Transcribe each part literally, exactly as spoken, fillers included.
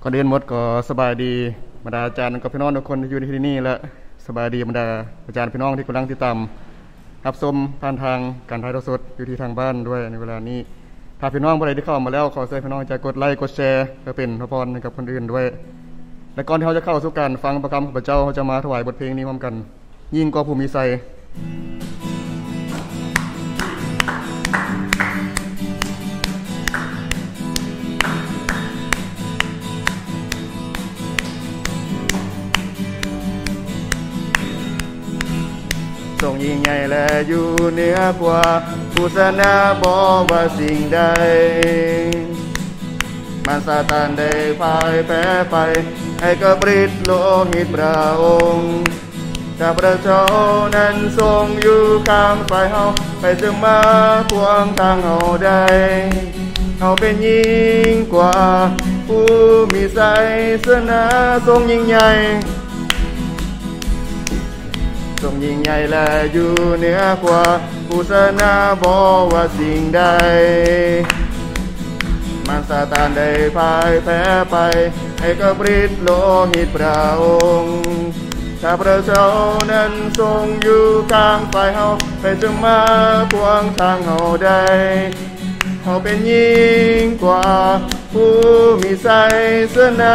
ก่อนอื่นหมดก็สบายดีบรรดาอาจารย์กับพี่น้องทุกคนที่อยู่ในที่นี้และสบายดีบรรดาอาจารย์พี่น้องที่กำลังติดตามรับชมผ่านทางการถ่ายทอดสดอยู่ที่ทางบ้านด้วยในเวลานี้ถ้าพี่น้องผู้ใดที่เข้ามาแล้วขอเชิญพี่น้องจะกดไลค์กดแชร์เพื่อเป็นพระพรให้กับคนอื่นด้วยและก่อนที่เราจะเข้าสู่การฟังพระคำของพระเจ้าเราจะมาถวายบทเพลงนี้พร้อมกันยิ่งกว่าผู้มีไสทรงยิ่งใหญ่และอยู่เหนือกว่าผู้ชนะบ่ว่าสิ่งใดมารซาตานได้พ่ายแพ้ไปให้กับฤทธิ์โลหิตพระองค์ถ้าพระเจ้านั้นทรงอยู่ข้างฝ่ายเฮาไปจึงมาขวางทางเฮาได้เฮาเป็นยิ่งกว่าผู้มีไสสนะทรงยิ่งใหญ่ทรงยิ่งใหญ่และอยู่เหนือกว่าผู้ชนะบ่ว่าสิ่งใดมารซาตานได้พ่ายแพ้ไปให้กับฤทธิ์โลหิตพระองค์ถ้าพระเจ้านั้นทรงอยู่ข้างฝ่ายเฮาไปจงมาขวางทางเฮาได้เฮาเป็นยิ่งกว่าผู้มีไสสนะ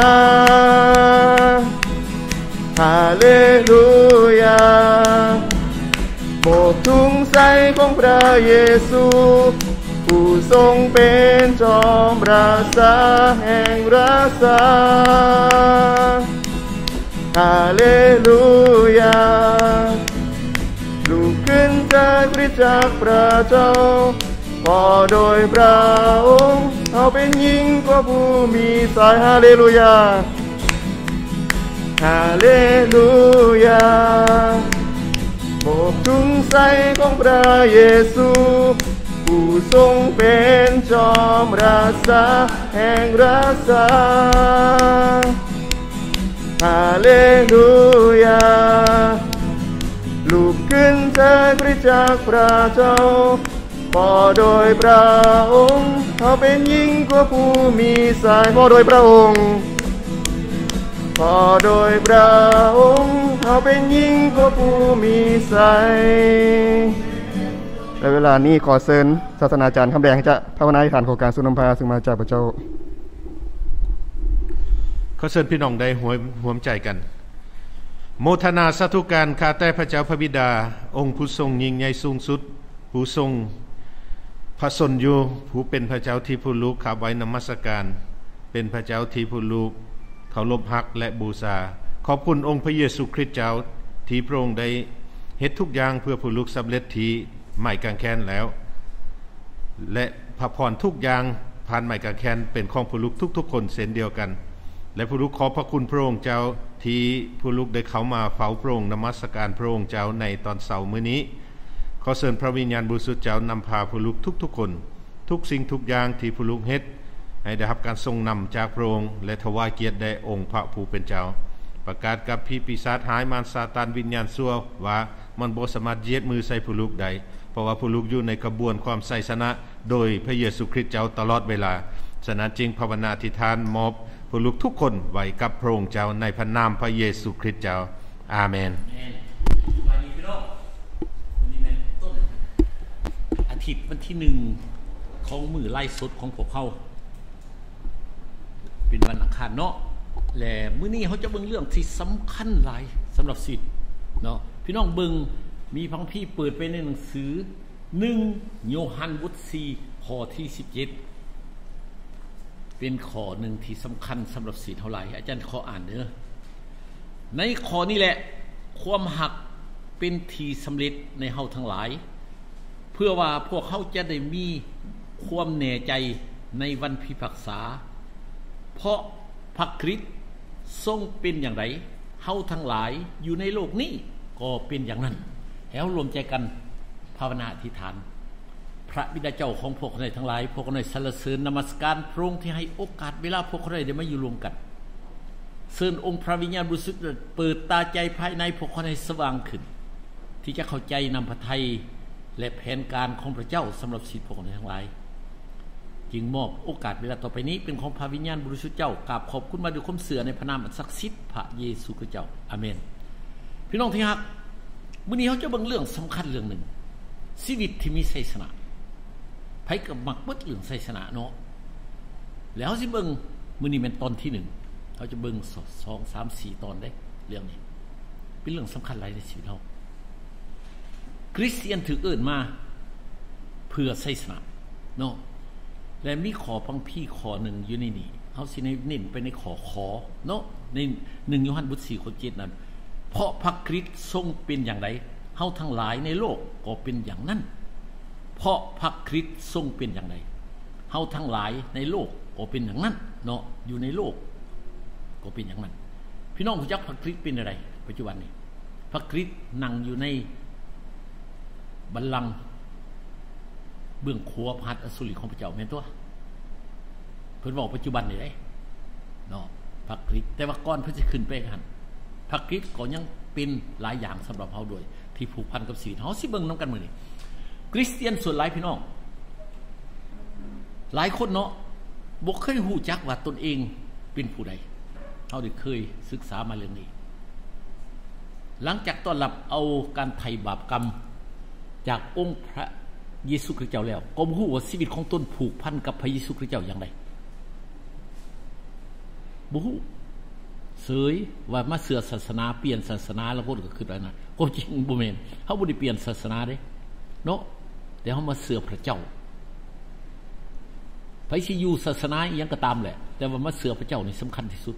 ฮาเลลูยาโบกทุงไสของพระเยซูผู้ทรงเป็นจอมรักษาแห่งรักษาฮาเลลูยาลุกขึ้นจากฤทธิ์จากพระเจ้าพอโดยพระองค์เขาเป็นยิ่งกว่าผู้มีสายฮาเลลูยาฮาเลลูยาโบกทุงไสของพระเยซูผู้ทรงเป็นจอมรักษาแห่งรักษาฮาเลลูยาลุกขึ้นจากฤทธิ์จากพระเจ้าพอโดยพระองค์เขาเป็นยิ่งกว่าผู้มีสายพอโดยพระองค์พอโดยพระองค์เขาเป็นยิ่งกว่าผู้มีไสในเวลานี้ขอเชิญศาสนาจารย์คำแดงจะภาวนาให้ฐานโครงการสุนทรภาซึ่งมาจากพระเจ้าขอเชิญพี่น้องได้หัวหัวใจกันโมทนาสาธุการข้าแต่พระเจ้าพระบิดาองค์ผู้ทรงยิ่งใหญ่สูงสุดผู้ทรงพระชนอยู่ผู้เป็นพระเจ้าที่ผู้ลูกข้าไว้นมัสการเป็นพระเจ้าที่ผู้ลูกเคารพฮักและบูชาขอบคุณองค์พระเยซูคริสต์เจ้าที่พระองค์ได้เฮ็ดทุกอย่างเพื่อผู้ลูกสำเร็จที่ไม้กางแขนแล้วและพระพรทุกอย่างผ่านไม้กางแขนเป็นของผู้ลูกทุกๆคนเช่นเดียวกันและผู้ลูกขอบพระคุณพระองค์เจ้าที่ผู้ลูกได้เข้ามาเฝ้าพระองค์นมัสการพระองค์เจ้าในตอนเช้ามื้อนี้ขอเชิญพระวิญญาณบริสุทธิ์เจ้านำพาผู้ลูกทุกๆคนทุกสิ่งทุกอย่างที่ผู้ลูกเฮ็ดให้ได้รับการทรงนำจากพระองค์และถวายเกียรติแด่องค์พระผู้เป็นเจ้าประกาศกับพี่ปีศาจหายมารซาตานวิญญาณชั่วว่ามันบ่สามารถเหยียดมือใส่ผู้ลูกใดเพราะว่าผู้ลูกอยู่ในกระบวนความไสยชนะโดยพระเยซูคริสต์เจ้าตลอดเวลาฉะนั้นจึงภาวนาอธิษฐานมอบผู้ลูกทุกคนไว้กับพระองค์เจ้าในพระนามพระเยซูคริสต์เจ้าอาเมนวันนี้พี่น้องวันนี้เป็นต้นอาทิตย์วันที่หนึ่งของมือไล่สดของพวกเขาเป็นวันอังคารเนาะและมื้อนี้เขาจะเบิ่งเรื่องที่สำคัญหลายสำหรับศิษย์เนาะพี่น้องเบิ่งมีพังพี่เปิดไปในหนังสือหนึ่งโยฮันบทสี่ข้อที่สิบเจ็ดเป็นข้อหนึ่งที่สำคัญสำหรับศิษย์เท่าไหร่อาจารย์ขออ่านเด้อในข้อนี้แหละความหักเป็นที่สำเร็จในเฮาทั้งหลายเพื่อว่าพวกเขาจะได้มีความแน่ใจในวันพิพากษาเพราะพระคริสต์ทรงเป็นอย่างไรเฮาทั้งหลายอยู่ในโลกนี้ก็เป็นอย่างนั้นแล้วรวมใจกันภาวนาอธิษฐานพระบิดาเจ้าของพวกเราทั้งหลายพวกเราสรรเสริญนมัสการพระองค์ที่ให้โอกาสเวลาพวกเราได้มาอยู่รวมกันเชิญองค์พระวิญญาณบริสุทธิ์เปิดตาใจภายในพวกเราให้สว่างขึ้นที่จะเข้าใจนำพระทัยและแผนการของพระเจ้าสำหรับชีวิตพวกเราทั้งหลายจึงมอบโอกาสเวลาต่อไปนี้เป็นของพระวิญญาณบริสุทธิ์เจ้ากราบขอบคุณมาด้วยความเสื่อในพระนามอันศักดิ์สิทธิ์พระเยซูคริสต์เจ้าอาเมนพี่น้องที่รักมื้อนี้เฮาจะเบิ่งเรื่องสำคัญเรื่องหนึ่งชีวิตที่มีไสยชนะไผก็มักเบิดเรื่องไสยชนะเนาะแล้วสิเบิ่งมื้อนี้เป็นตอนที่หนึ่งเฮาจะเบิ่งสอง สาม สี่ตอนได้เรื่องนี้เป็นเรื่องสำคัญหลายในชีวิตเฮาคริสเตียนถูกเอิ้นมาเพื่อไสยชนะเนาะและมีขอพังพี่ขอหนึ่งอยู่ในนี้เฮาสิเน้นไปในขอขอเนาะในหนึ่งโยฮันบทสี่ข้อเจ็ดนั้นเพราะพระคริสต์ทรงเป็นอย่างไรเฮาทั้งหลายในโลกก็เป็นอย่างนั้นเพราะพระคริสต์ทรงเป็นอย่างไรเฮาทั้งหลายในโลกก็เป็นอย่างนั้นเนาะอยู่ในโลกก็เป็นอย่างนั้นพี่น้องรู้จักพระคริสต์เป็นอะไรปัจจุบันนี้พระคริสต์นั่งอยู่ในบัลลังก์เบื้องขวาพระหัตถ์อสุริของพระเจ้าแม่นตัวเพิ่นบอกปัจจุบันนี่ได้เนาะพระคริสต์แต่ว่าก่อนเพิ่นสิขึ้นไปกันพระคริสต์ก็ยังเป็นหลายอย่างสำหรับเฮาด้วยที่ผูกพันกับชีวิตเฮาสิเบิ่งนำกันมื้อนี้คริสเตียนส่วนหลายพี่น้องหลายคนเนาะบ่เคยฮู้จักว่าตนเองเป็นผู้ใดเฮาได้เคยศึกษามาเรื่องนี้หลังจากต้อนรับเอาการไถ่บาปกรรมจากองค์พระเยซูคริสต์เจ้าแล้วก็บ่ฮู้ว่าชีวิตของตนผูกพันกับพระเยซูคริสต์เจ้าอย่างไรบ่ฮู้เสยว่ามาเชื่อศาสนาเปลี่ยนศาสนาแล้วคนก็คิดว่านะความจริงบ่แม่นเฮาบ่ได้เปลี่ยนศาสนาเด้เนาะแต่เฮามาเชื่อพระเจ้าไผสิอยู่ศาสนาอีหยังก็ตามแหละแต่ว่ามาเชื่อพระเจ้านี่สำคัญที่สุด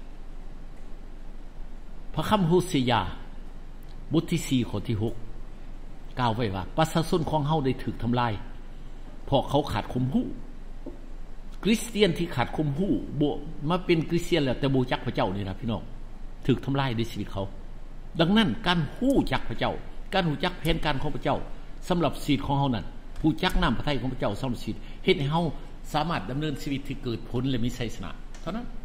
พระคัมภีร์โฮเซยาบทที่สี่ข้อที่หกกล่าวไว้ว่าประชาชนของเฮาได้ถูกทำลายเพราะเขาขาดความรู้คริสเตียนที่ขาดความรู้บ่มาเป็นคริสเตียนแล้วแต่บ่รู้จักพระเจ้านี่นะพี่น้องถูกทำลายในชีวิตเขาดังนั้นการรู้จักพระเจ้าการรู้จักแผนการของพระเจ้าสำหรับชีวิตของเฮานั้นรู้จักน้ำพระทัยของพระเจ้าสำหรับชีวิตเฮ็ดให้เฮาสามารถดำเนินชีวิตที่เกิดผลและมีชัยชนะเท่านั้น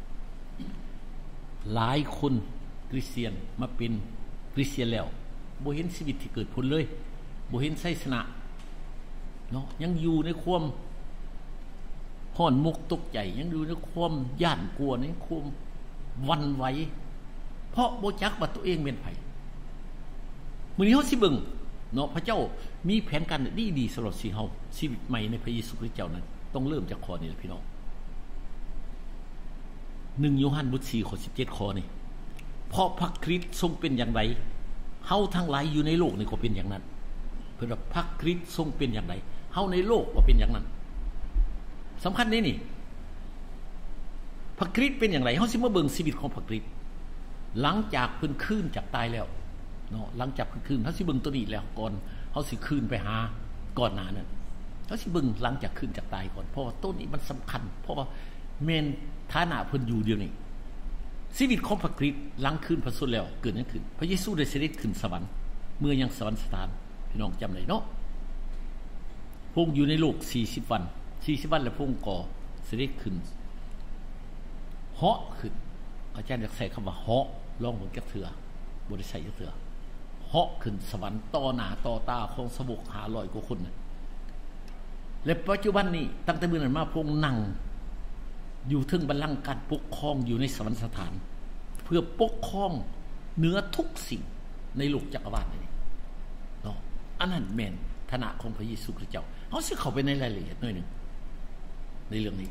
หลายคนคริสเตียนมาเป็นคริสเตียนแล้วบ่เห็นชีวิตที่เกิดผลเลยบ่เห็นชัยชนะเนาะยังอยู่ในความห่อนมุกตกใจยังอยู่ในความย่านกลัวในความวันไหวเพราะบ่จักว่าตัวเองเป็นไผมื้อนี้เฮาสิเบิ่งเนาะพระเจ้ามีแผนการดีๆสำหรับชีวิตเฮาชีวิตใหม่ในพระเยซูคริสต์เจ้านั้นต้องเริ่มจากข้อนี้แหละพี่น้องหนึ่งโยฮันบทสี่ข้อสิบเจ็ดข้อนี่เพราะพระคริสต์ทรงเป็นอย่างไรเฮาทั้งหลายอยู่ในโลกนี่ก็เป็นอย่างนั้นเพิ่นว่าพระคริสต์ทรงเป็นอย่างไรเฮาในโลกก็เป็นอย่างนั้นสำคัญนี่นี่พระคริสต์เป็นอย่างไรเฮาสิมาเบิ่งชีวิตของพระคริสต์หลังจากเพิ่นขึ้นจากตายแล้วเนาะหลังจากเพิ่นขึ้นเฮาสิเบิ่งตัวนี้แล้วก่อนเฮาสิขึ้นไปหาก่อนหน้านั้นเฮาสิเบิ่งหลังจากขึ้นจากตายก่อนเพราะว่าตัวนี้มันสำคัญเพราะว่าแม่นฐานะเพิ่นอยู่เดี๋ยวนี้ชีวิตของพระคริสต์หลังขึ้นพระชนม์แล้วเกิดหยังขึ้นพระเยซูได้เสด็จขึ้นสวรรค์เมื่อยังสวรรคสถานพี่น้องจำได้เนาะพระองค์อยู่ในโลกสี่สิบวันสี่สิบวันแล้วพระองค์ก็เสด็จขึ้นเหาะขึ้นอาจารย์อยากใส่คำว่าเหาะลองเบิ่งจักเทื่อบ่ได้ใส่จักเทื่อเหาะขึ้นสวรรค์ต่อหน้าต่อตาของสาวกห้าร้อยกว่าคนน่ะและปัจจุบันนี้ตั้งแต่มื้อนั้นมาพระองค์นั่งอยู่ถึงบัลลังก์การปกครองอยู่ในสวรรคสถานเพื่อปกครองเหนือทุกสิ่งในโลกจักรวาลนี้เนาะอันนั้นแม่นฐานะของพระเยซูคริสต์เจ้าเฮาสิเข้าไปในรายละเอียดหน่อยนึงในเรื่องนี้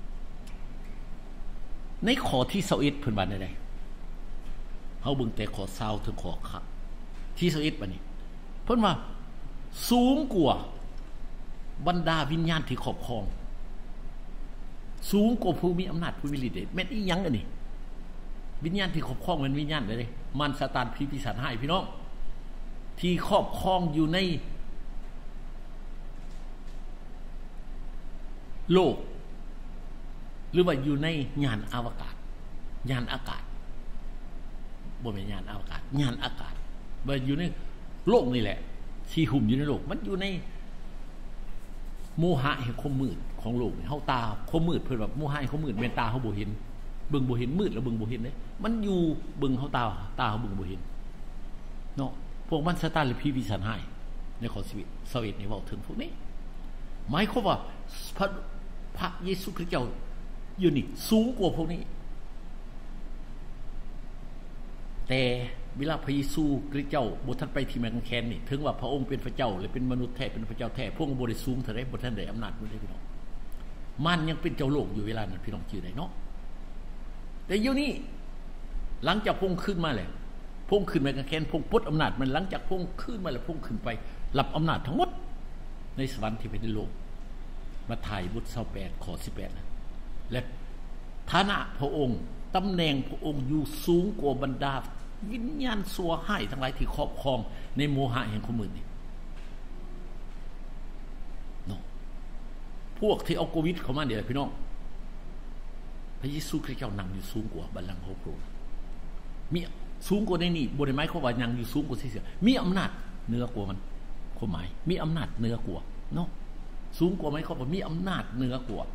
ในข้อที่ยี่สิบเอ็ดเพิ่นว่าได้เฮาเบิ่งแต่ข้อยี่สิบถึงข้อที่ยี่สิบเอ็ดบัดนี้เพิ่นว่าสูงกว่าบรรดาวิญญาณที่ครอบครองสูงกว่าผู้มีอำนาจผู้มีฤทธิ์แม่นอีหยังอันนี้วิญญาณที่ครอบครองมันวิญญาณได้มันซาตานผีปีศาจร้ายพี่น้องที่ครอบครองอยู่ในโลกหรือว่าอยู่ในยานอวกาศยานอากาศบ่แม่นยานอวกาศยานอากาศบ่อยู่ในโลกนี่แหละที่หุ่มอยู่ในโลกมันอยู่ในโมหะแห่งความมืดของโลกเฮาตาความมืดเพิ่นว่าโมหะแห่งความมืดแม่นตาเฮาบ่เห็นเบิ่งบ่เห็นมืดแล้วเบิ่งบ่เห็นเด้มันอยู่เบิ่งเฮาตาตาเฮาเบิ่งบ่เห็นเนาะพวกมันซาตานหรือผีปีศาจร้ายในข้อชีวิตยี่สิบเอ็ดนี่เว้าถึงพวกนี้หมายความว่าพระพระเยซูคริสต์เจ้าอยู่นี่สูงกว่าพวกนี้แต่เวลาพระเยซูคริสต์เจ้าบ่ทันไปที่แมงแคนนี่ถึงว่าพระองค์เป็นพระเจ้าและเป็นมนุษย์แท้เป็นพระเจ้าแท้พวกบ่ได้สูงเท่าใดบ่ทันได้อำนาจบ่ได้พี่น้องมันยังเป็นเจ้าโลกอยู่เวลานั้นพี่น้องชื่อได้เนาะแต่เดี๋ยวนี้หลังจากพงขึ้นมาแล้วพงขึ้นแมงแคนพงปลดอำนาจมันหลังจากพงขึ้นมาแล้วพงขึ้นไปรับอำนาจทั้งหมดในสวรรค์ที่เป็นในโลกมาถ่ายบทยี่สิบแปดข้อสิบแปดนะและฐานะพระองค์ตำแหน่งพระองค์อยู่สูงกว่าบรรดาวิญญาณสัวให้ทั้งหลายที่ครอบครองในโมหะแห่งความมืดนี่เนาะพวกที่เอาโควิดเข้ามาเดี๋ยวพี่น้องพระเยซูคริสต์เจ้านั่งอยู่สูงกว่าบัลลังก์ของพระองค์มีสูงกว่าในนี่บ่ได้หมายความว่านั่งอยู่สูงกว่าเสียมีอำนาจเหนือกว่ามันความหมายมีอำนาจเหนือกว่าเนาะสูงกว่าไหมเขาบอกมีอำนาจเหนือกว่า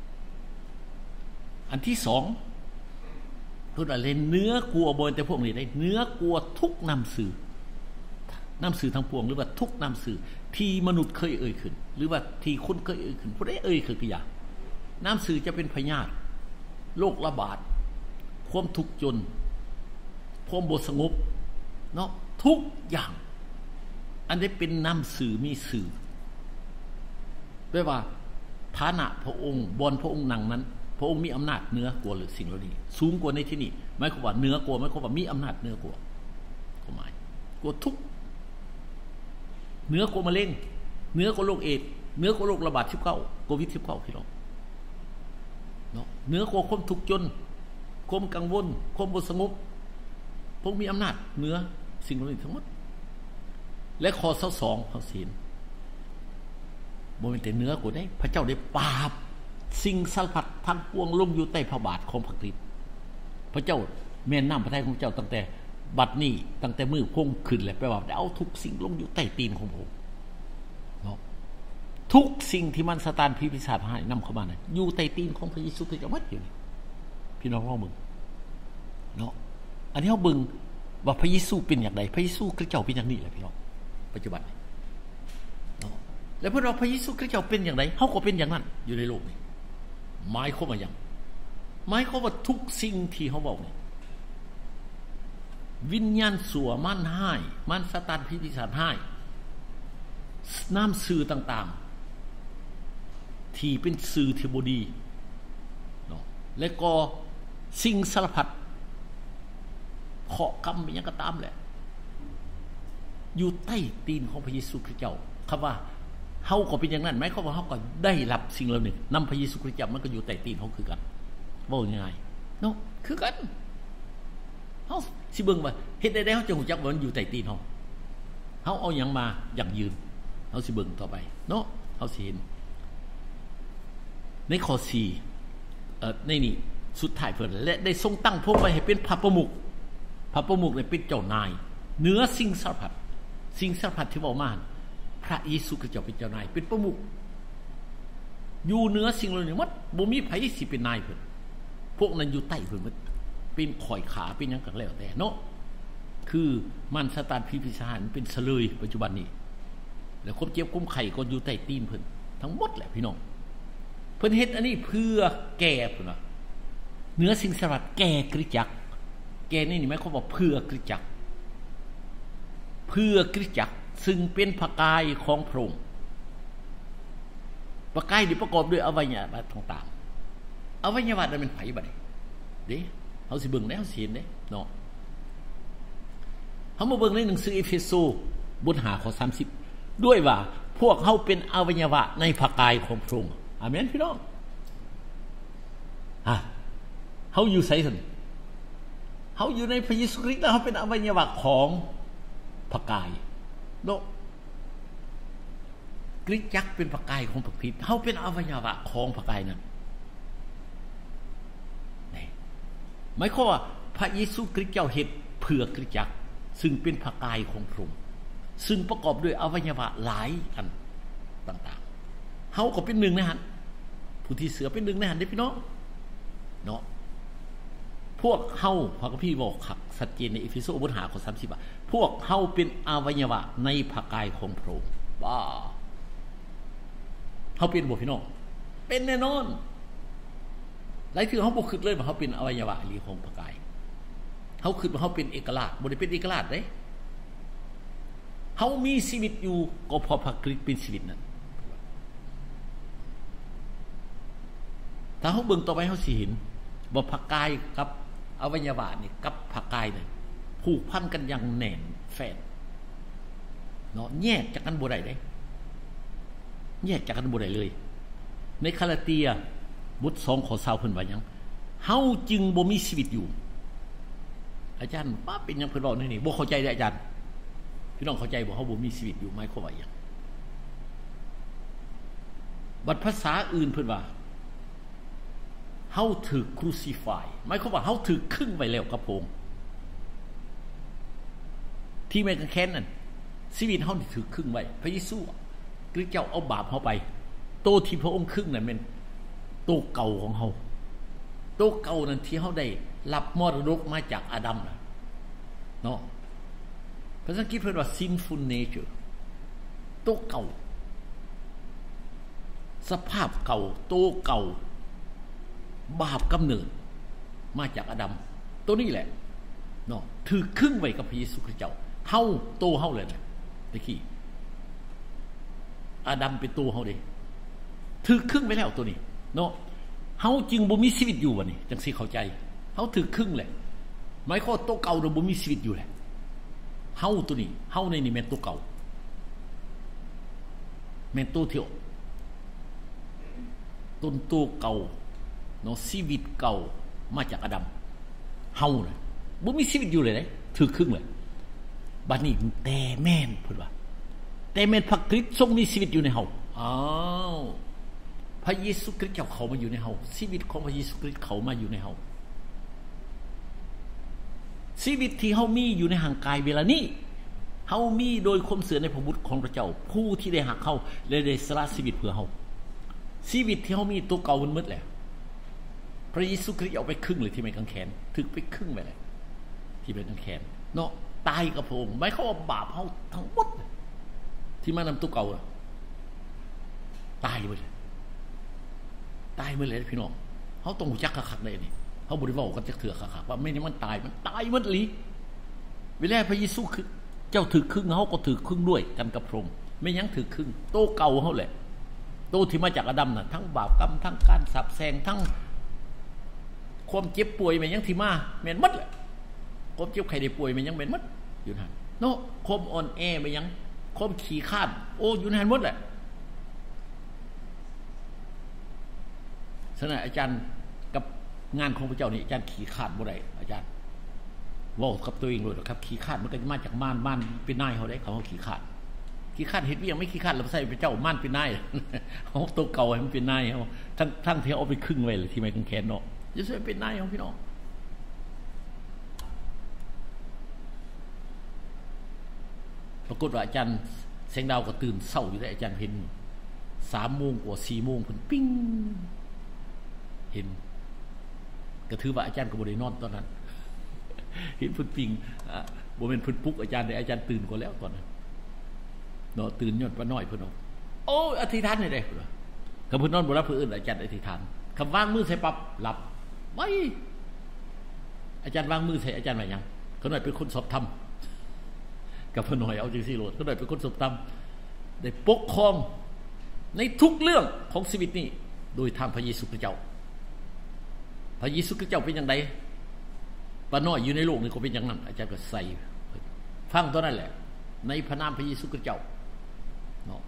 อันที่สองตัวอะไรเนื้อกลัวบนแต่พวกนี้ได้เนื้อกลัวทุกนำสื่อนำสื่อทั้งปวงหรือว่าทุกนำสื่อที่มนุษย์เคยเอ่ยขึ้นหรือว่าที่คนเคยเอ่ยขึ้นผู้ใดเอ่ยคือกี่อย่างนำสื่อจะเป็นพยาธิโรคระบาดความทุกข์จนความบ่สงบเนาะทุกอย่างอันนี้เป็นนำสื่อมีสื่อแปลว่าฐานะพระองค์บนพระองค์นั่งนั้นพระองค์มีอำนาจเหนือกว่าหรือสิ่งเหล่านี้สูงกว่าในที่นี้หมายความว่าเหนือกว่าหมายความว่ามีอำนาจเหนือกว่าความหมายกว่าทุกเหนือกว่ามะเร็งเหนือกว่าโรคเอดส์เหนือกว่าโรคระบาดสิบเก้าโควิดสิบเก้าพี่น้องเนาะเหนือกว่าความทุกข์จนความกังวลความบ่สงบพระองค์มีอำนาจเหนือสิ่งเหล่านี้ทั้งหมดและข้อที่สองข้อศีลบ่แม่นแต่เหนือกว่าได้พระเจ้าได้ปราบสิ่งสารพัดทั้งปวงลงอยู่ใต้พระบาทของพระคริสต์พระเจ้าแม่นน้ำพระทัยของเจ้าตั้งแต่บัดนี้ตั้งแต่มือพงขึ้นแล้วแปลว่าได้เอาทุกสิ่งลงอยู่ใต้ตีนของผมเนาะทุกสิ่งที่มันสตานผีปีศาจให้นำเข้ามานะอยู่ใต้ตีนของพระเยซูคริสต์หมดอยู่นี่พี่น้องลองเบิ่งเนาะอันนี้เฮาเบิ่งว่าพระเยซูเป็นอย่างไรพระเยซูคริสต์เจ้าเป็นอย่างนี้แหละพี่น้องปัจจุบันเนาะแล้วพระเราพระเยซูคริสต์เจ้าเป็นอย่างไรเฮาก็เป็นอย่างนั้นอยู่ในโลกนี้หมายความว่าอย่างหมายความว่าทุกสิ่งที่เขาบอกนี่วิญญาณสัวมันให้มันสตานผีปีศาจให้น้ำสื่อต่างๆที่เป็นสื่อที่บ่ดีเนาะและก็สิ่งสารพัดเคาะกรรมเป็นอย่างก็ตามแหละอยู่ใต้ตีนของพระเยซูคริสต์เจ้าคำว่าเฮาก็เป็นอย่างนั้นไหมเขาว่าเฮาก็ได้รับสิ่งเหล่านี้นำพระเยซูคริสต์มันก็อยู่ใต้ตีนเฮาคือกันว่าง่ายเนาะคือกันเฮาสิเบิ่งว่าเฮ็ดได้ได้เฮาจะรู้จักว่ามันอยู่ใต้ตีนเฮาเฮาเอาหยังมาอย่างยืนเฮาสิเบิ่งต่อไปเนาะเฮาสิเห็นในข้อสี่เอ่อในนี่สุดท้ายเพิ่นและได้ทรงตั้งพระองค์ไว้ให้เป็นพระประมุขพระประมุขเนี่ยเป็นเจ้านายเหนือสิ่งสารพัดสิ่งสารพัดที่เว้ามาพระเยซูคริสต์เจ้าเป็นเจ้านายเป็นประมุขอยู่เหนือสิ่งเหล่านี้หมดบ่มีไผสิเป็นนายเพิ่นพวกนั้นอยู่ใต้เพิ่นหมดเป็นข่อยขาเป็นหยังก็แล้วแต่เนาะคือมันสตานผีปีศาจเป็นเสลยปัจจุบันนี้แล้วความเจ็บความไข้ก็อยู่ใต้ตีนเพิ่นทั้งหมดแหละพี่น้องเพิ่นเฮ็ดอันนี้เพื่อแก้เพิ่นว่าเหนือสิ่งสารพัดแก้คริสตจักรแก้นี่นี่หมายความว่าเพื่อคริสตจักรเพื่อคริสตจักรซึ่งเป็นพระกายของพระองค์พระกายนี่ประกอบด้วยอวัยวะต่างๆอวัยวะนั้นเป็นไผบัดนี้เด้เฮาสิเบิ่งได้เฮาสิเห็นเด้เนาะเฮามาเบิ่งในหนังสือเอเฟโซบทห้าข้อสามสิบด้วยว่าพวกเฮาเป็นอวัยวะในพระกายของพระองค์อาเมนพี่น้องอ่ะเฮาอยู่ไสซั่นเฮาอยู่ในพระเยซูคริสต์แล้วเฮาเป็นอวัยวะของพระกายโลกคริสตจักรเป็นพระกายของพระคริสต์เฮาเป็นอวัยวะของพระกายนั้นนี่หมายความว่าพระเยซูคริสต์เจ้าเฮ็ดเพื่อคริสตจักรซึ่งเป็นพระกายของพระองค์ซึ่งประกอบด้วยอวัยวะหลายอันต่างๆเฮาก็เป็นหนึ่งในนั้นผู้ที่เสือเป็นหนึ่งในนั้นเด้พี่น้องเนาะพวกเฮาพระคัมภีร์บอกคักชัดเจนในเอเฟโซบทห้าข้อสามสิบว่าพวกเฮาเป็นอวัยวะในพระกายของพระองค์ว้าเฮาเป็นบ่พี่น้องเป็นแน่นอนหลายเทื่อเฮาบ่คิดเลยว่าเฮาเป็นอวัยวะอีหลีของพระกายเฮาคิดว่าเฮาเป็นเอกราชบ่ได้เป็นเอกราชเด้เฮามีชีวิตอยู่ก็เพราะพระคริสต์เป็นชีวิตนั้นถ้าเฮาเบิ่งต่อไปเฮาสิเห็นว่าพระกายกับอวัยวะนี่กับพระกายนี่ผูกพันกันอย่างแน่นแฟ้นเนาะแยกจากกันบ่ได้เด้แยกจากกันบ่ได้เลยในคาลาเตียบทสองข้อยี่สิบเพิ่นว่าหยังเฮาจึงบ่มีชีวิตอยู่อาจารย์ป้าเป็นหยังเพิ่นเว้านี่นี่บ่เข้าใจเด้อาจารย์พี่น้องเข้าใจบ่เฮาบ่มีชีวิตอยู่หมายความว่าหยังบัดภาษาอื่นเพิ่นว่าเฮาถูกครูซิฟายหมายความว่าเฮาถูกขึงไว้แล้วกับพระองค์ที่แม่กางแขนนั่นชีวิตเฮานี่ถูกขึงไว้พระเยซูคริสต์เจ้าเอาบาปเฮาไปโตที่พระองค์ขึงนั่นแม่นโตเก่าของเฮาโตเก่านั่นที่เฮาได้รับมรดกมาจากอาดัมน่ะเนาะภาษาอังกฤษเพิ่นว่า sinful nature โตเก่าสภาพเก่าโตเก่าบาปกำเนิดมาจากอาดัมตัวนี้แหละเนาะถือครึ่งไว้กับพระเยซูคริสต์เจ้าเฮาโตเฮาเลยนะตะกี้อาดัมเป็นตัวเฮาเด้ถือครึ่งไว้แล้วตัวนี้เนาะเฮาจึงบ่มีชีวิตอยู่บัดนี้จังสิเข้าใจเฮาถือครึ่งแหละหมายความตัวเก่าเราบ่มีชีวิตอยู่แหละเฮาตัวนี้เฮาในนี่แม่นตัวเก่าแม่นตัวเที่ยวต้นตัวเก่าเนาะชีวิตเก่ามาจากอาดัมเฮาน่ะบ่มีชีวิตอยู่เลยเด้ถือครึ่งเลยบัดนี้แต่แม่นเพิ่นว่าแต่แม่นพระคริสต์ทรงมีชีวิตอยู่ในเฮาอ้าวพระเยซูคริสต์เจ้าเข้ามาอยู่ในเฮาชีวิตของพระเยซูคริสต์เข้ามาอยู่ในเฮาชีวิตที่เฮามีอยู่ในร่างกายเวลานี้เฮามีโดยความเสื่อในพระบุตรของพระเจ้าผู้ที่ได้หักเฮาและได้สละชีวิตเพื่อเฮาชีวิตที่เฮามีตัวเก่ามันหมดแล้วพระเยซูคริสต์เอาไปครึ่งเลยที่ไม้กางเขนถึกไปครึ่งไปเลยที่ไม้กางเขนเนาะตายกับพระองค์หมายความว่าบาปเฮาทั้งหมดที่มานำตัวเก่าตายไปเลยตายหมดเลยพี่น้องเฮาต้องรู้จักคักๆได้นี่เฮาบ่ได้เว้ากันจักเทื่อคักๆว่าไม่นี่มันตายมันตายหมดอีหลีเวลาพระเยซูคือเจ้าถึกครึ่งเฮาก็ถึกครึ่งด้วยกันกับพระองค์ไม่ยังถึกครึ่งโตเก่าเฮาแหละโตที่มาจากอาดัมน่ะทั้งบาปกรรมทั้งการสาปแช่งทั้งความเจ็บป่วยแม่นยังที่มาแม่นหมดแหละความเจ็บไข้ได้ป่วยแม่นยังแม่นหมดอยู่นั่นเนาะความอ่อนแอแม่นยังความขี้คร้านโอ้อยู่นั่นหมดแหละฉะนั้นอาจารย์กับงานของพระเจ้านี่อาจารย์ขี้คร้านบ่ได้อาจารย์เว้ากับตัวเองเลยครับขี้คร้านมันก็มาจากม่านม่านเป็นนายเฮาได้เขาเฮาขี้คร้านขี้คร้านเฮ็ดเวียงไม่ขี้คร้านแล้วใส่พระเจ้าม่านเป็นนายเฮาตัวเก่าให้มันเป็นนายเฮาทั้งทั้งที่เอาไปครึ่งไว้เลยที่ไม้กางเขนเนาะจะช่วยเป็นนายของพี่น้องปรากฏว่าอาจารย์แสงดาวก็ตื่นเช้าอยู่ได้อาจารย์เห็นสามโมงกว่าสี่โมงเพิ่นปิ้งเห็นก็ถือว่าอาจารย์ก็บ่ได้นอนตอนนั้นเห็นเพิ่นปิ้งอ่าบ่แม่นเพิ่นปลุกอาจารย์ได้อาจารย์ตื่นกว่าแล้วตอนนั้นเนาะตื่นย้อนว่าน้อยเพิ่นเนาะโอ้อธิษฐานได้เด้พุ่นว่าถ้าเพิ่นนอนบ่หลับเพิ่นเอิ้นอาจารย์อธิษฐานคำวางมือใส่ปั๊บหลับไม่อาจารย์วางมือใส่อาจารย์ว่าหยังเขาหน่อยเป็นคนสอบธรรมกับพ่อหน่อยเอาจังซี่โลดเขาหน่อยเป็นคนสอบธรรมได้ปกครองในทุกเรื่องของชีวิตนี้โดยทางพระเยซูคริสต์เจ้าพระเยซูคริสต์เจ้าเป็นจังไดป้าน้อยอยู่ในโลกนี่ก็เป็นอย่างนั้นอาจารย์ก็ใส่ฟังตัวนั้นแหละในพระนามพระเยซูคริสต์เจ้าเนาะ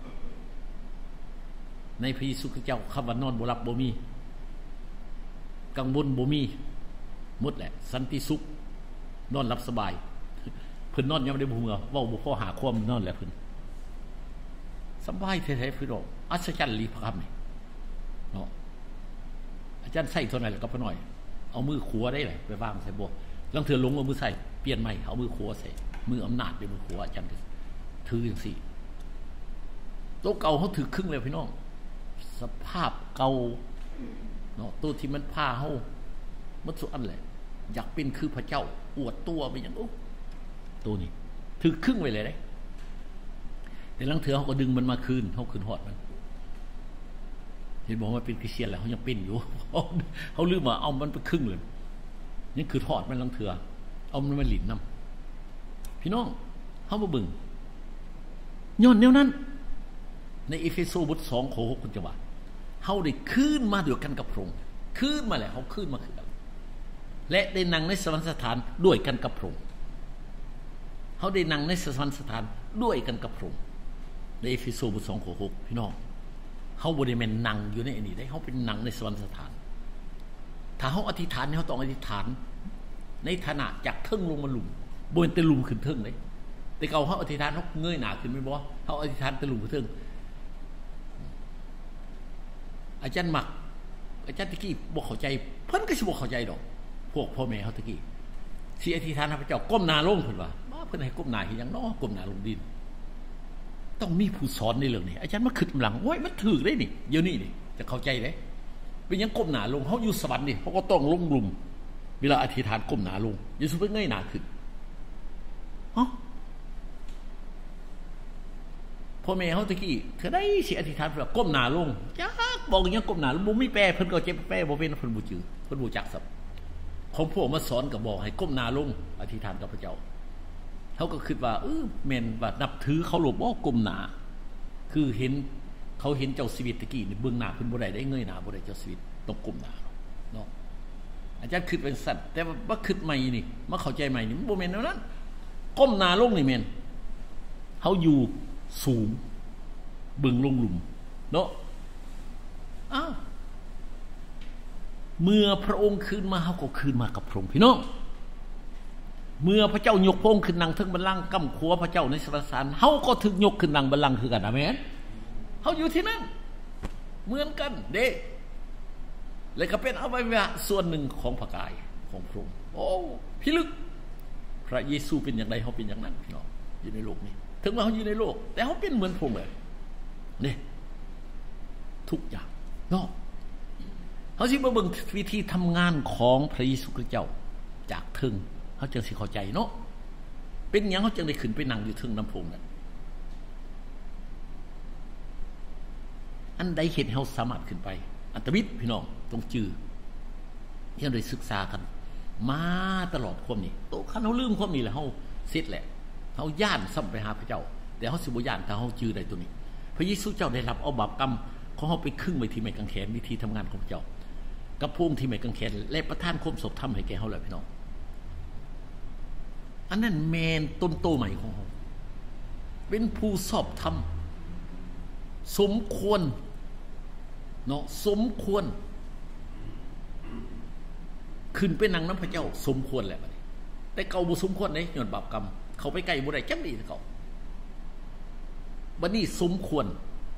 ในพระเยซูคริสต์เจ้าคำว่านอนบ่หลับบ่มีกังวลบ่มีหมดแหละสันติสุขนอนหลับสบายเพิ่นนอนยังบ่ได้บ่ฮู้เว้าบ่พอหาความนอนแหละเพิ่นสบายแท้ๆพี่น้องอัศจรรย์ลีพระคำนี่เนาะอาจารย์ใส่เท่านั้นแหละก็พอหน่อยเอามือขวาได้เลยไปวางใส่บ่ลางเทื่อลงเอามือใส่เปลี่ยนใหม่เอามือขวาใส่มืออำนาจเป็นมือขวาอาจารย์ถือจังซี่โตเก่าเฮาถือครึ่งเลยพี่น้องสภาพเก่าเนาะตัวที่มันพาเฮามันสุดอันแหละอยากเป็นคือพระเจ้าอวดตัวไปอย่างโอ้ตัวนี้ถือครึ่งไว้เลยได้แต่ลังเถื่อเขาก็ดึงมันมาคืนเขาคืนหอดมันเห็นบอกว่าเป็นคริสเตียนแล้วเขายังเป็นอยู่เขาลืมว่าเอามันไปครึ่งเลยนี่คือทอดมันลังเถื่อเอามันมาหลินนำพี่น้องเขามาบึงย้อนแนวนั้นในเอเฟโซบทสองข้อหกคุณจะว่าเขาได้ขึ้นมาด้วยกันกับพระองค์ขึ้นมาแล้วเขาขึ้นมาคือกันและได้นั่งในสวรรคสถานด้วยกันกับพระองค์เขาได้นั่งในสวรรคสถานด้วยกันกับพระองค์ในเอเฟโซบทสองข้อหกพี่น้องเขาบริเวณนั่งอยู่ในอันนี้ได้เขาเป็นนั่งในสวรรคสถานถ้าเขาอธิษฐานเขาต้องอธิษฐานในฐานะจากเทิงลงมาหลุมบนแต่หลุมขึ้นเทิงเลยแต่เขาเขาอธิษฐานเขาเงยหน้าขึ้นไม่บอกเขาอธิษฐานแต่หลุมขึ้นเทิงอาจารย์หมักอาจารย์ตะกี้บอกเข้าใจเพิ่นก็สิบอกเข้าใจดอกพวกพ่อแม่เขาตะกี้สิอธิษฐานพระเจ้าก้มหน้าลงเพิ่นว่าเพิ่นให้ก้มหน้าเฮ็ดหยังเนาะก้มหน้าลงดินต้องมีผู้สอนในเรื่องนี้อาจารย์มาคิดหลังโอ้ยมันถูกได้นี่เดี๋ยวนี้นี่จะเข้าใจได้เป็นยังก้มหน้าลงเฮาอยู่สวรรค์นี่เฮาก็ต้องลงหลุมเวลาอธิษฐานก้มหน้าลงอย่าสุดเงยหน้าขึ้นฮะพ่อแม่เฮาตะกี้เธอได้สิอธิษฐานเพื่อก้มหน้าลงจักบอกยังก้มหน้าลงบ่มีแปลเพิ่นก็เจ็บแปลบ่เป็นเพิ่นบ่จื้อเพิ่นบ่จักซับของพวกมาสอนก็บอกให้ก้มหน้าลงอธิษฐานกับพระเจ้าเขาก็คิดว่าเออแม่นว่านับถือเขาหลบบ่ก้มหน้าคือเห็นเขาเห็นเจ้าชีวิตตะกี้นี่เบื้องหน้าเพิ่นบ่ได้ได้เงยหน้าบ่ได้เจ้าชีวิตต้องก้มหน้าเนาะอาจารย์คิดเป็นสัตว์แต่ว่าบ่คิดใหม่นี่มาเข้าใจใหม่นี่มันบ่แม่นแนวนั้นก้มหน้าลงนี่แม่นเฮาอยู่สูงบึงลงหลุมเนาะอ้าวเมื่อพระองค์ขึ้นมาเฮาก็ขึ้นมากับพระองค์พี่น้องเมื่อพระเจ้ายกพระองค์ขึ้นนั่งถึงบัลลังก์กำขัวพระเจ้าในสวรรค์เฮาก็ถึงยกขึ้นนั่งบัลลังก์คือกันอาเมนเฮาอยู่ที่นั่นเหมือนกันเด้และก็เป็นอวัยวะส่วนหนึ่งของพระกายของพระองค์โอ้พิลึกพระเยซูเป็นอย่างไรเฮาเป็นอย่างนั้นพี่น้องอยู่ในโลกนี้ถึงว่าเขาอยู่ในโลกแต่เขาเป็นเหมือนพระองค์เลยนี่ทุกอย่างเนาะเขาสิมาเบิ่งวิธีทำงานของพระเยซูคริสต์เจ้าจากถึงเขาจึงสิเข้าใจเนาะเป็นอย่างเขาจึงได้ขึ้นไปนั่งอยู่ถึงน้ำพระองค์นั่นอันใดเห็นเขาสามารถขึ้นไปอัตวิทย์พี่น้องต้องจือที่เราได้ศึกษากันมาตลอดความนี้โตขันเขาลืมความนี้แหละเขาเสร็จแหละเขาย่านซ้ำไปหาพระเจ้าแต่เขาสิบย่านถ้าเขาจือได้ตัวนี้พระเยซูเจ้าได้รับเอาบาปกรรมของเขาไปครึ่งไปที่ไม้กางเขนวิธีทำงานของพระเจ้ากับพวงที่ไม้กางเขนและประทานความศพทำให้แก่เขาเลยพี่น้องอันนั้นแมนต้นโตใหม่ของเขาเป็นผู้สอบทำสมควรเนาะสมควรขึ้นไปนั่งน้ำพระเจ้าสมควรแหละแต่เก่าบุสมควรเลยย้อนบาปกรรมเขาไปไกลบุได้จังดีเขาบัดนี้สมควร